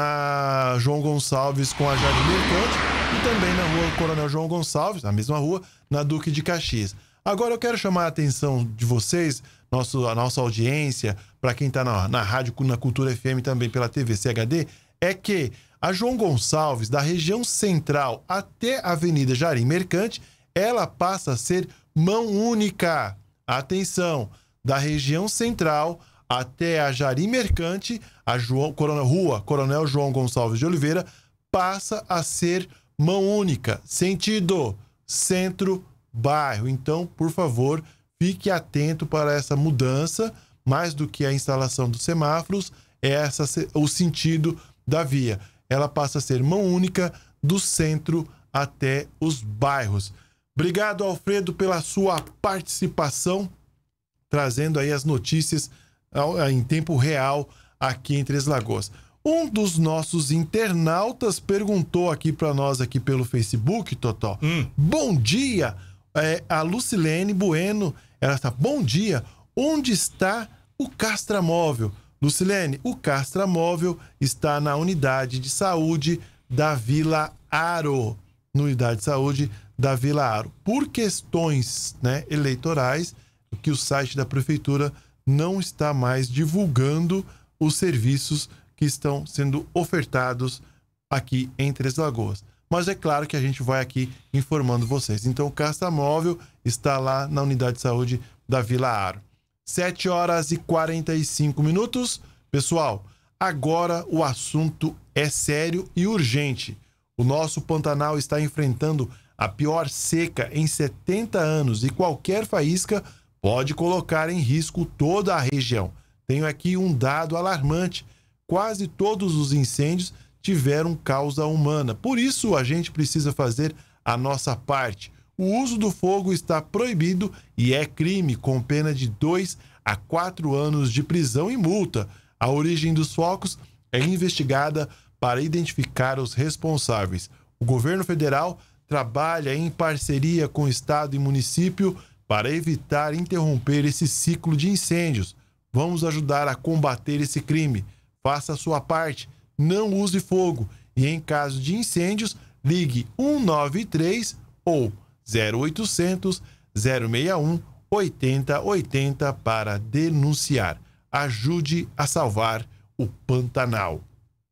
Speaker 3: na João Gonçalves com a Jardim Mercante e também na rua Coronel João Gonçalves, na mesma rua, na Duque de Caxias. Agora eu quero chamar a atenção de vocês, nosso, a nossa audiência, para quem está na, na rádio, na Cultura F M também pela T V C H D, é que a João Gonçalves, da região central até a Avenida Jardim Mercante, ela passa a ser mão única. Atenção, da região central até a Jardim Mercante, a João, Coronel, Rua Coronel João Gonçalves de Oliveira passa a ser mão única, sentido centro-bairro. Então, por favor, fique atento para essa mudança, mais do que a instalação dos semáforos, é essa, o sentido da via. Ela passa a ser mão única do centro até os bairros. Obrigado, Alfredo, pela sua participação, trazendo aí as notícias em tempo real aqui em Três Lagoas. Um dos nossos internautas perguntou aqui para nós aqui pelo Facebook, Totó. Hum. Bom dia, é, a Lucilene Bueno, ela está, bom dia, onde está o Castramóvel? Lucilene, o Castramóvel está na unidade de saúde da Vila Aro, na unidade de saúde da Vila Aro. Por questões, né, eleitorais, que o site da prefeitura não está mais divulgando os serviços que estão sendo ofertados aqui em Três Lagoas. Mas é claro que a gente vai aqui informando vocês. Então o Castramóvel está lá na unidade de saúde da Vila Aro. sete horas e quarenta e cinco minutos. Pessoal, agora o assunto é sério e urgente. O nosso Pantanal está enfrentando a pior seca em setenta anos e qualquer faísca pode colocar em risco toda a região. Tenho aqui um dado alarmante. Quase todos os incêndios tiveram causa humana. Por isso, a gente precisa fazer a nossa parte. O uso do fogo está proibido e é crime, com pena de dois a quatro anos de prisão e multa. A origem dos focos é investigada para identificar os responsáveis. O governo federal trabalha em parceria com o Estado e município para evitar interromper esse ciclo de incêndios. Vamos ajudar a combater esse crime. Faça a sua parte, não use fogo e, em caso de incêndios, ligue um nove três ou zero oitocentos, zero seis um, oito zero oito zero para denunciar. Ajude a salvar o Pantanal.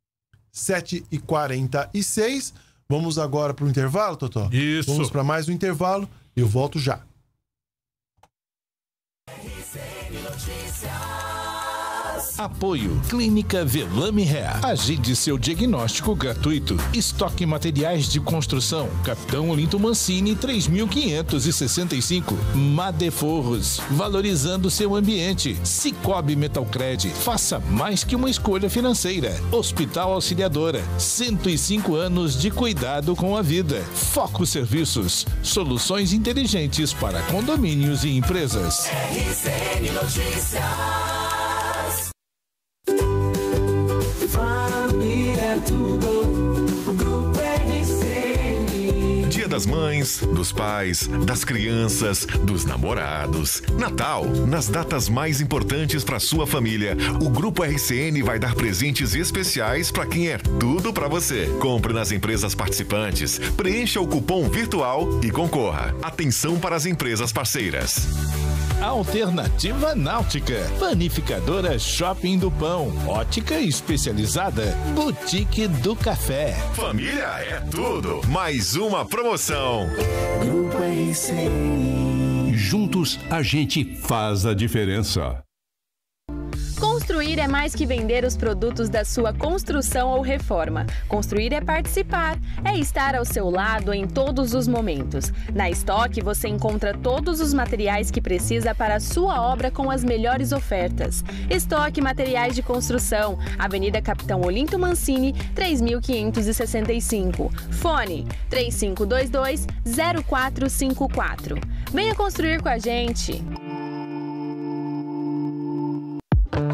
Speaker 3: sete e quarenta e seis. Vamos agora para o intervalo, Totó?
Speaker 4: Isso.
Speaker 3: Vamos para mais um intervalo e eu volto já.
Speaker 10: Apoio Clínica Velame Hair. Agende seu diagnóstico gratuito. Estoque materiais de construção. Capitão Olinto Mancini três mil quinhentos e sessenta e cinco. Madeforros. Valorizando seu ambiente. Cicobi Metalcred. Faça mais que uma escolha financeira. Hospital Auxiliadora. cento e cinco anos de cuidado com a vida. Foco Serviços. Soluções inteligentes para condomínios e empresas.
Speaker 2: R C N Notícias. Família tudo, Grupo R C N.
Speaker 1: Dia das Mães, dos pais, das crianças, dos namorados. Natal, nas datas mais importantes para sua família, o Grupo R C N vai dar presentes especiais para quem é tudo para você. Compre nas empresas participantes, preencha o cupom virtual e concorra. Atenção para as empresas parceiras.
Speaker 10: Alternativa Náutica, Panificadora Shopping do Pão, Ótica Especializada, Boutique do Café.
Speaker 1: Família é tudo, mais uma promoção.
Speaker 2: Grupo R C N.
Speaker 19: Juntos a gente faz a diferença.
Speaker 12: Construir é mais que vender os produtos da sua construção ou reforma. Construir é participar, é estar ao seu lado em todos os momentos. Na Estoque você encontra todos os materiais que precisa para a sua obra com as melhores ofertas. Estoque Materiais de Construção, Avenida Capitão Olinto Mancini, três mil quinhentos e sessenta e cinco. Fone três cinco dois dois, zero quatro cinco quatro. Venha construir com a gente!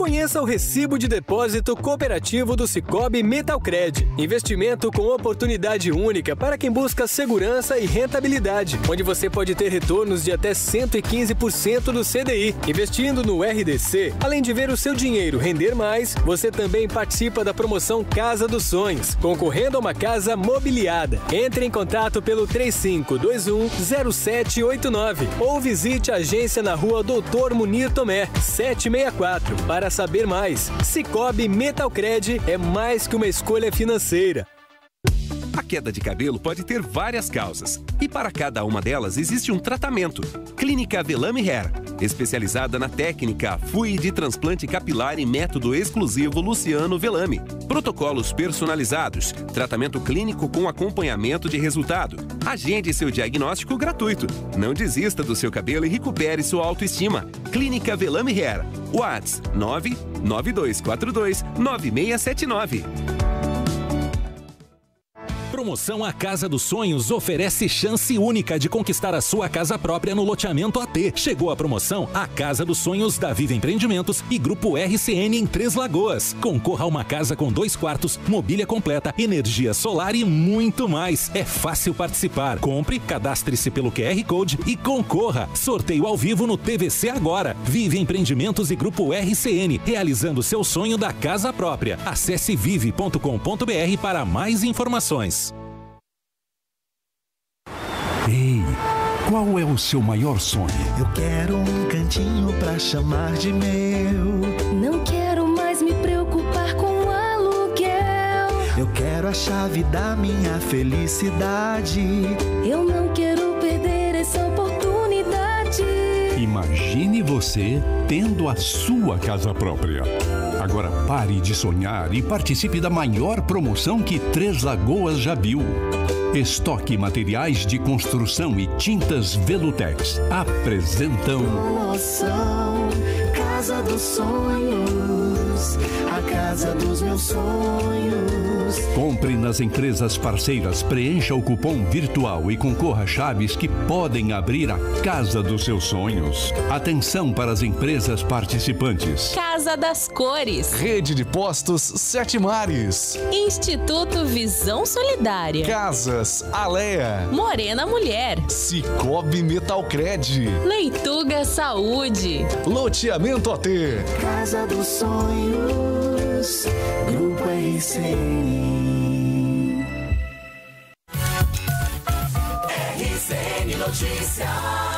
Speaker 6: Conheça o recibo de depósito cooperativo do Cicobi Metalcred. Investimento com oportunidade única para quem busca segurança e rentabilidade, onde você pode ter retornos de até cento e quinze por cento do C D I. Investindo no R D C, além de ver o seu dinheiro render mais, você também participa da promoção Casa dos Sonhos, concorrendo a uma casa mobiliada. Entre em contato pelo três cinco dois um zero sete oito nove ou visite a agência na rua Doutor Munir Tomé, setecentos e sessenta e quatro. Para saber mais, Cicobi Metalcred é mais que uma escolha financeira.
Speaker 15: A queda de cabelo pode ter várias causas, e para cada uma delas existe um tratamento. Clínica Velame Hair, especializada na técnica Fluid Transplante Capilar e método exclusivo Luciano Velame. Protocolos personalizados, tratamento clínico com acompanhamento de resultado. Agende seu diagnóstico gratuito. Não desista do seu cabelo e recupere sua autoestima. Clínica Velame Hair. WhatsApp nove nove dois quatro dois nove seis sete nove.
Speaker 11: Promoção A Casa dos Sonhos oferece chance única de conquistar a sua casa própria no loteamento A T. Chegou a promoção A Casa dos Sonhos da Viva Empreendimentos e Grupo R C N em Três Lagoas. Concorra a uma casa com dois quartos, mobília completa, energia solar e muito mais. É fácil participar. Compre, cadastre-se pelo Q R Code e concorra. Sorteio ao vivo no T V C agora. Vive Empreendimentos e Grupo R C N, realizando seu sonho da casa própria. Acesse vive ponto com ponto br para mais informações.
Speaker 19: Ei, qual é o seu maior sonho?
Speaker 20: Eu quero um cantinho pra chamar de meu.
Speaker 21: Não quero mais me preocupar com aluguel.
Speaker 20: Eu quero a chave da minha felicidade.
Speaker 21: Eu não quero perder essa oportunidade.
Speaker 19: Imagine você tendo a sua casa própria. Agora pare de sonhar e participe da maior promoção que Três Lagoas já viu. Estoque Materiais de Construção e Tintas Velutex apresentam
Speaker 2: Promoção Casa dos Sonhos, a casa dos meus sonhos.
Speaker 19: Compre nas empresas parceiras, preencha o cupom virtual e concorra a chaves que podem abrir a casa dos seus sonhos. Atenção para as empresas participantes:
Speaker 17: Casa das Cores,
Speaker 22: Rede de Postos Sete Mares,
Speaker 17: Instituto Visão Solidária,
Speaker 22: Casas Alea,
Speaker 17: Morena Mulher,
Speaker 22: Cicobi Metalcred,
Speaker 17: Leituga Saúde,
Speaker 22: Loteamento A T,
Speaker 2: Casa dos Sonhos, Grupo R C N. R C N Notícias.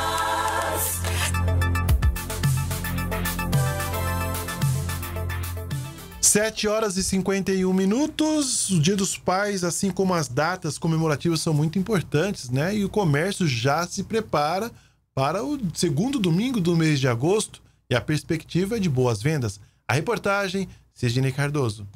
Speaker 3: sete horas e cinquenta e um minutos. O Dia dos Pais, assim como as datas comemorativas, são muito importantes, né? E o comércio já se prepara para o segundo domingo do mês de agosto e a perspectiva é de boas vendas. A reportagem, Cidinei Cardoso.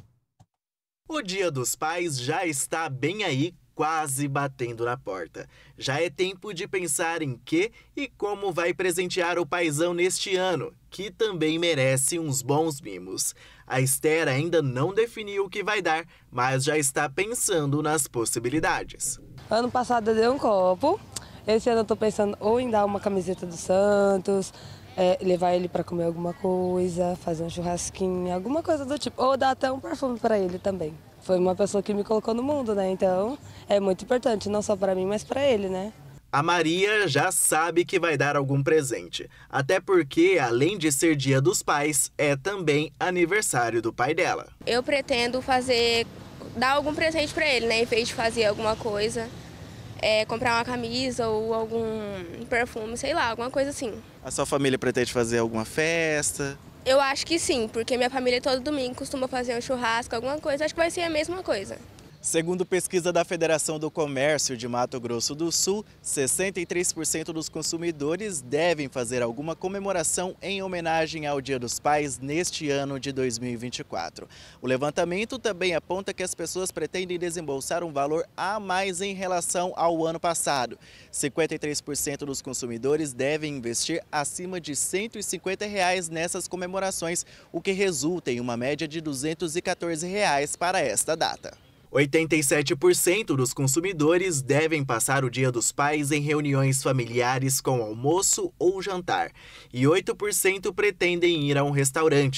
Speaker 23: O Dia dos Pais já está bem aí, quase batendo na porta. Já é tempo de pensar em que e como vai presentear o paizão neste ano, que também merece uns bons mimos. A Esther ainda não definiu o que vai dar, mas já está pensando nas possibilidades.
Speaker 24: Ano passado eu dei um copo, esse ano eu tô pensando ou em dar uma camiseta do Santos, é, levar ele para comer alguma coisa, fazer um churrasquinho, alguma coisa do tipo, ou dar até um perfume para ele também. Foi uma pessoa que me colocou no mundo, né? Então é muito importante, não só para mim, mas para ele, né?
Speaker 23: A Maria já sabe que vai dar algum presente, até porque, além de ser Dia dos Pais, é também aniversário do pai dela.
Speaker 25: Eu pretendo fazer, dar algum presente para ele, né? Em vez de fazer alguma coisa, é, comprar uma camisa ou algum perfume, sei lá, alguma coisa assim.
Speaker 23: A sua família pretende fazer alguma festa?
Speaker 25: Eu acho que sim, porque minha família todo domingo costuma fazer um churrasco, alguma coisa, acho que vai ser a mesma coisa.
Speaker 23: Segundo pesquisa da Federação do Comércio de Mato Grosso do Sul, sessenta e três por cento dos consumidores devem fazer alguma comemoração em homenagem ao Dia dos Pais neste ano de dois mil e vinte e quatro. O levantamento também aponta que as pessoas pretendem desembolsar um valor a mais em relação ao ano passado. cinquenta e três por cento dos consumidores devem investir acima de cento e cinquenta reais nessas comemorações, o que resulta em uma média de duzentos e quatorze reais para esta data. oitenta e sete por cento dos consumidores devem passar o Dia dos Pais em reuniões familiares com almoço ou jantar, e oito por cento pretendem ir a um restaurante.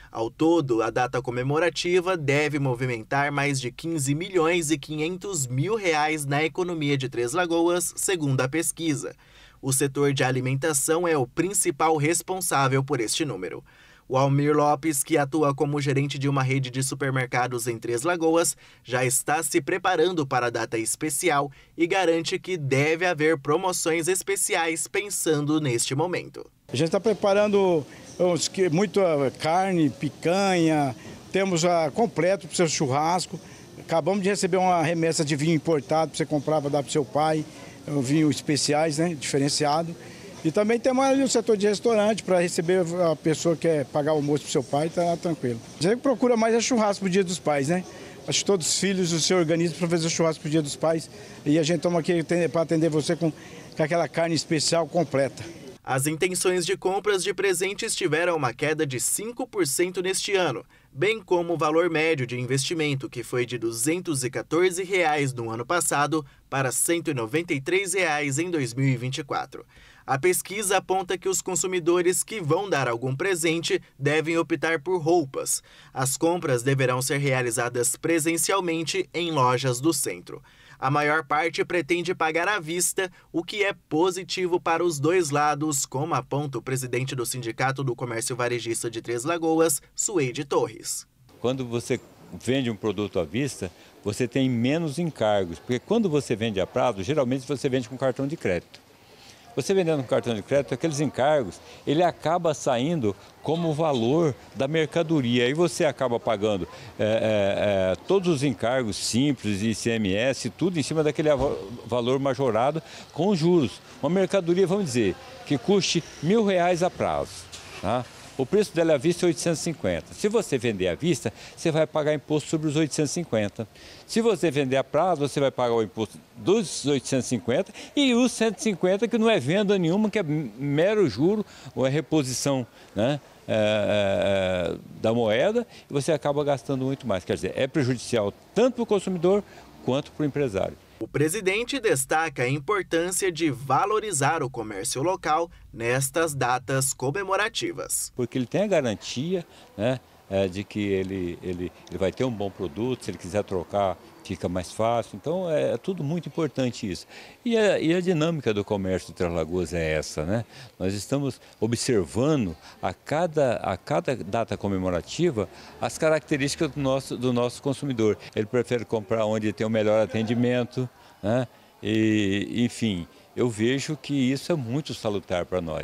Speaker 23: Ao todo, a data comemorativa deve movimentar mais de quinze milhões e quinhentos mil reais na economia de Três Lagoas, segundo a pesquisa. O setor de alimentação é o principal responsável por este número. O Almir Lopes, que atua como gerente de uma rede de supermercados em Três Lagoas, já está se preparando para a data especial e garante que deve haver promoções especiais pensando neste momento.
Speaker 5: A gente está preparando muita carne, picanha, temos a completo para o seu churrasco. Acabamos de receber uma remessa de vinho importado para você comprar para dar para o seu pai, vinho especiais, né, diferenciado. E também temos ali o setor de restaurante para receber a pessoa que quer pagar o almoço para o seu pai, está tranquilo. A gente procura mais é churrasco para o Dia dos Pais, né? Acho que todos os filhos do seu organismo para fazer churrasco para o Dia dos Pais. E a gente toma aqui para atender você com, com aquela carne especial completa.
Speaker 23: As intenções de compras de presentes tiveram uma queda de cinco por cento neste ano, bem como o valor médio de investimento, que foi de duzentos e quatorze reais no ano passado para cento e noventa e três reais em dois mil e vinte e quatro. A pesquisa aponta que os consumidores que vão dar algum presente devem optar por roupas. As compras deverão ser realizadas presencialmente em lojas do centro. A maior parte pretende pagar à vista, o que é positivo para os dois lados, como aponta o presidente do Sindicato do Comércio Varejista de Três Lagoas, Suede Torres.
Speaker 13: Quando você vende um produto à vista, você tem menos encargos, porque quando você vende a prazo, geralmente você vende com cartão de crédito. Você vendendo com cartão de crédito, aqueles encargos, ele acaba saindo como valor da mercadoria. Aí você acaba pagando é, é, é, todos os encargos simples, I C M S, tudo em cima daquele valor majorado com juros. Uma mercadoria, vamos dizer, que custe mil reais a prazo, tá? O preço dela à vista é oitocentos e cinquenta. Se você vender à vista, você vai pagar imposto sobre os oitocentos e cinquenta. Se você vender a prazo, você vai pagar o imposto dos oitocentos e cinquenta e os cento e cinquenta, que não é venda nenhuma, que é mero juro ou é reposição, né, é, é, da moeda, e você acaba gastando muito mais. Quer dizer, é prejudicial tanto para o consumidor quanto para o empresário.
Speaker 23: O presidente destaca a importância de valorizar o comércio local nestas datas comemorativas.
Speaker 13: Porque ele tem a garantia, né, de que ele, ele, ele vai ter um bom produto, se ele quiser trocar fica mais fácil. Então é, é tudo muito importante isso. E a, e a dinâmica do comércio de Três Lagoas é essa, né? Nós estamos observando a cada, a cada data comemorativa as características do nosso, do nosso consumidor. Ele prefere comprar onde tem o melhor atendimento, né? E, enfim, eu vejo que isso é muito salutar para nós.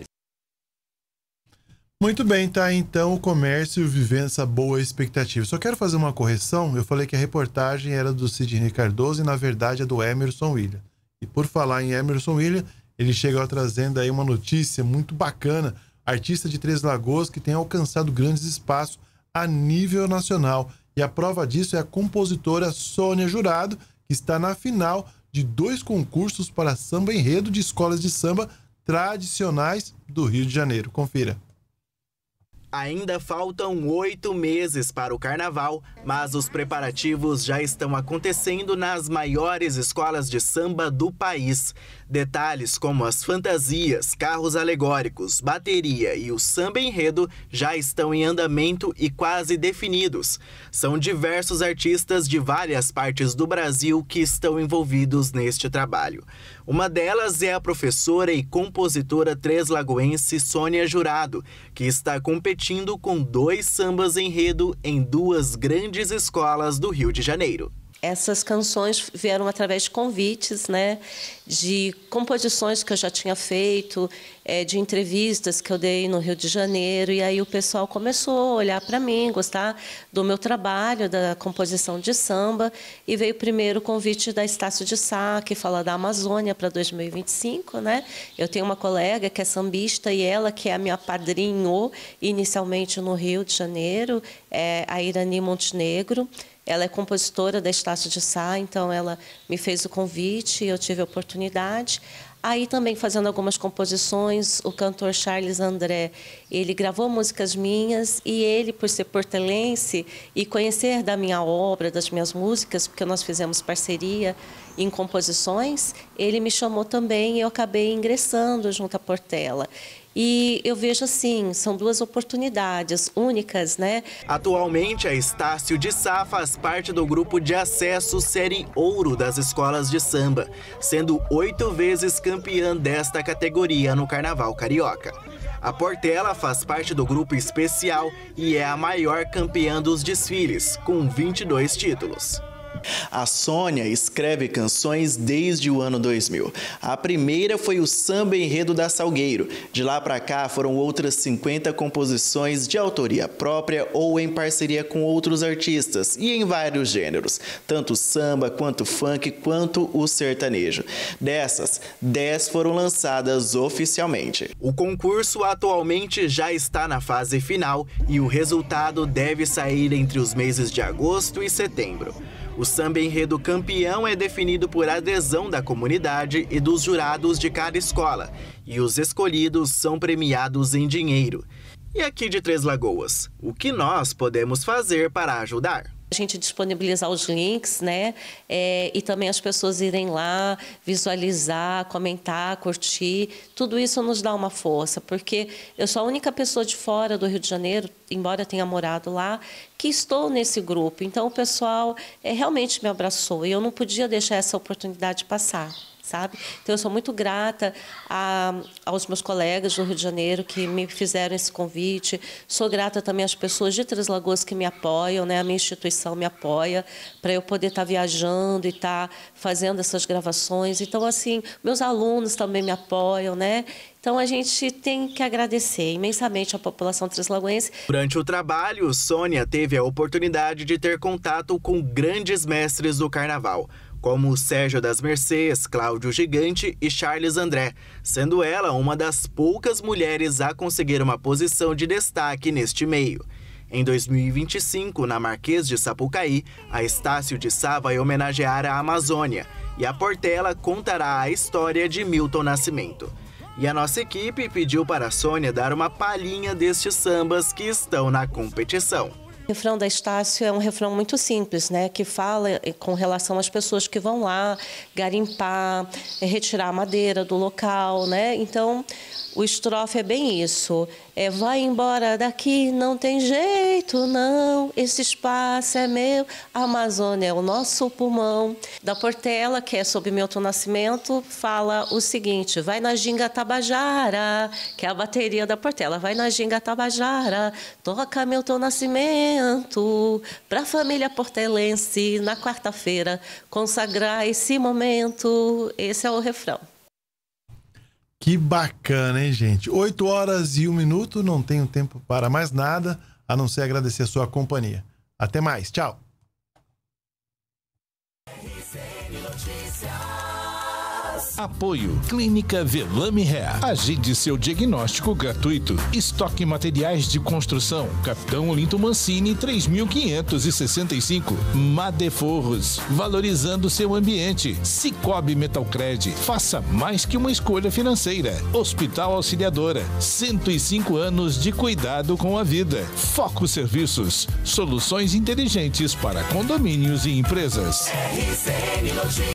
Speaker 3: Muito bem, tá? Então o comércio vivendo essa boa expectativa. Só quero fazer uma correção. Eu falei que a reportagem era do Sidney Cardoso e na verdade é do Emerson William. E por falar em Emerson William, ele chegou trazendo aí uma notícia muito bacana. Artista de Três Lagoas que tem alcançado grandes espaços a nível nacional. E a prova disso é a compositora Sônia Jurado, que está na final de dois concursos para samba enredo de escolas de samba tradicionais do Rio de Janeiro. Confira.
Speaker 23: Ainda faltam oito meses para o carnaval, mas os preparativos já estão acontecendo nas maiores escolas de samba do país. Detalhes como as fantasias, carros alegóricos, bateria e o samba enredo já estão em andamento e quase definidos. São diversos artistas de várias partes do Brasil que estão envolvidos neste trabalho. Uma delas é a professora e compositora treslagoense Sônia Jurado, que está competindo com dois sambas enredo em duas grandes escolas do Rio de Janeiro.
Speaker 14: Essas canções vieram através de convites, né, de composições que eu já tinha feito, é, de entrevistas que eu dei no Rio de Janeiro, e aí o pessoal começou a olhar para mim, gostar do meu trabalho, da composição de samba, e veio primeiro o convite da Estácio de Sá, que fala da Amazônia para dois mil e vinte e cinco, né? Eu tenho uma colega que é sambista e ela que é a minha padrinho inicialmente no Rio de Janeiro, é a Irani Montenegro. Ela é compositora da Estácio de Sá, então ela me fez o convite e eu tive a oportunidade. Aí também fazendo algumas composições, o cantor Charles André, ele gravou músicas minhas e ele, por ser portelense e conhecer da minha obra, das minhas músicas, porque nós fizemos parceria em composições, ele me chamou também e eu acabei ingressando junto à Portela. E eu vejo assim, são duas oportunidades únicas, né?
Speaker 23: Atualmente, a Estácio de Sá faz parte do grupo de acesso Série Ouro das escolas de samba, sendo oito vezes campeã desta categoria no Carnaval Carioca. A Portela faz parte do grupo especial e é a maior campeã dos desfiles, com vinte e dois títulos. A Sônia escreve canções desde o ano dois mil. A primeira foi o Samba Enredo da Salgueiro. De lá para cá foram outras cinquenta composições de autoria própria ou em parceria com outros artistas e em vários gêneros, tanto samba quanto funk quanto o sertanejo. Dessas, dez foram lançadas oficialmente. O concurso atualmente já está na fase final e o resultado deve sair entre os meses de agosto e setembro. O samba enredo campeão é definido por adesão da comunidade e dos jurados de cada escola, e os escolhidos são premiados em dinheiro. E aqui de Três Lagoas, o que nós podemos fazer para ajudar?
Speaker 14: A gente disponibilizar os links, né? É, e também as pessoas irem lá, visualizar, comentar, curtir. Tudo isso nos dá uma força, porque eu sou a única pessoa de fora do Rio de Janeiro, embora tenha morado lá, que estou nesse grupo. Então o pessoal é, realmente me abraçou e eu não podia deixar essa oportunidade passar. Sabe? Então, eu sou muito grata a, aos meus colegas do Rio de Janeiro que me fizeram esse convite. Sou grata também às pessoas de Três Lagoas que me apoiam, né? A minha instituição me apoia para eu poder estar viajando e estar fazendo essas gravações. Então, assim, meus alunos também me apoiam, né? Então, a gente tem que agradecer imensamente à população treslagoense.
Speaker 23: Durante o trabalho, Sônia teve a oportunidade de ter contato com grandes mestres do carnaval, como Sérgio das Mercês, Cláudio Gigante e Charles André, sendo ela uma das poucas mulheres a conseguir uma posição de destaque neste meio. Em dois mil e vinte e cinco, na Marquês de Sapucaí, a Estácio de Sá vai homenagear a Amazônia e a Portela contará a história de Milton Nascimento. E a nossa equipe pediu para a Sônia dar uma palhinha destes sambas que estão na competição.
Speaker 14: O refrão da Estácio é um refrão muito simples, né? Que fala com relação às pessoas que vão lá garimpar, retirar a madeira do local, né? Então, o estrofe é bem isso. É, vai embora daqui, não tem jeito, não. Esse espaço é meu, a Amazônia é o nosso pulmão. Da Portela, que é sobre Milton Nascimento, fala o seguinte: vai na ginga Tabajara, que é a bateria da Portela. Vai na ginga Tabajara, toca Milton Nascimento, pra família portelense, na quarta-feira, consagrar esse momento. Esse é o refrão.
Speaker 3: Que bacana, hein, gente? oito horas e um minuto, não tenho tempo para mais nada, a não ser agradecer a sua companhia. Até mais, tchau.
Speaker 10: Apoio Clínica Velame Hair. Agende seu diagnóstico gratuito. Estoque materiais de construção. Capitão Olinto Mancini três mil quinhentos e sessenta e cinco. Madeforros. Valorizando seu ambiente. Cicobi Metalcred. Faça mais que uma escolha financeira. Hospital Auxiliadora. cento e cinco anos de cuidado com a vida. Foco Serviços. Soluções inteligentes para condomínios e empresas.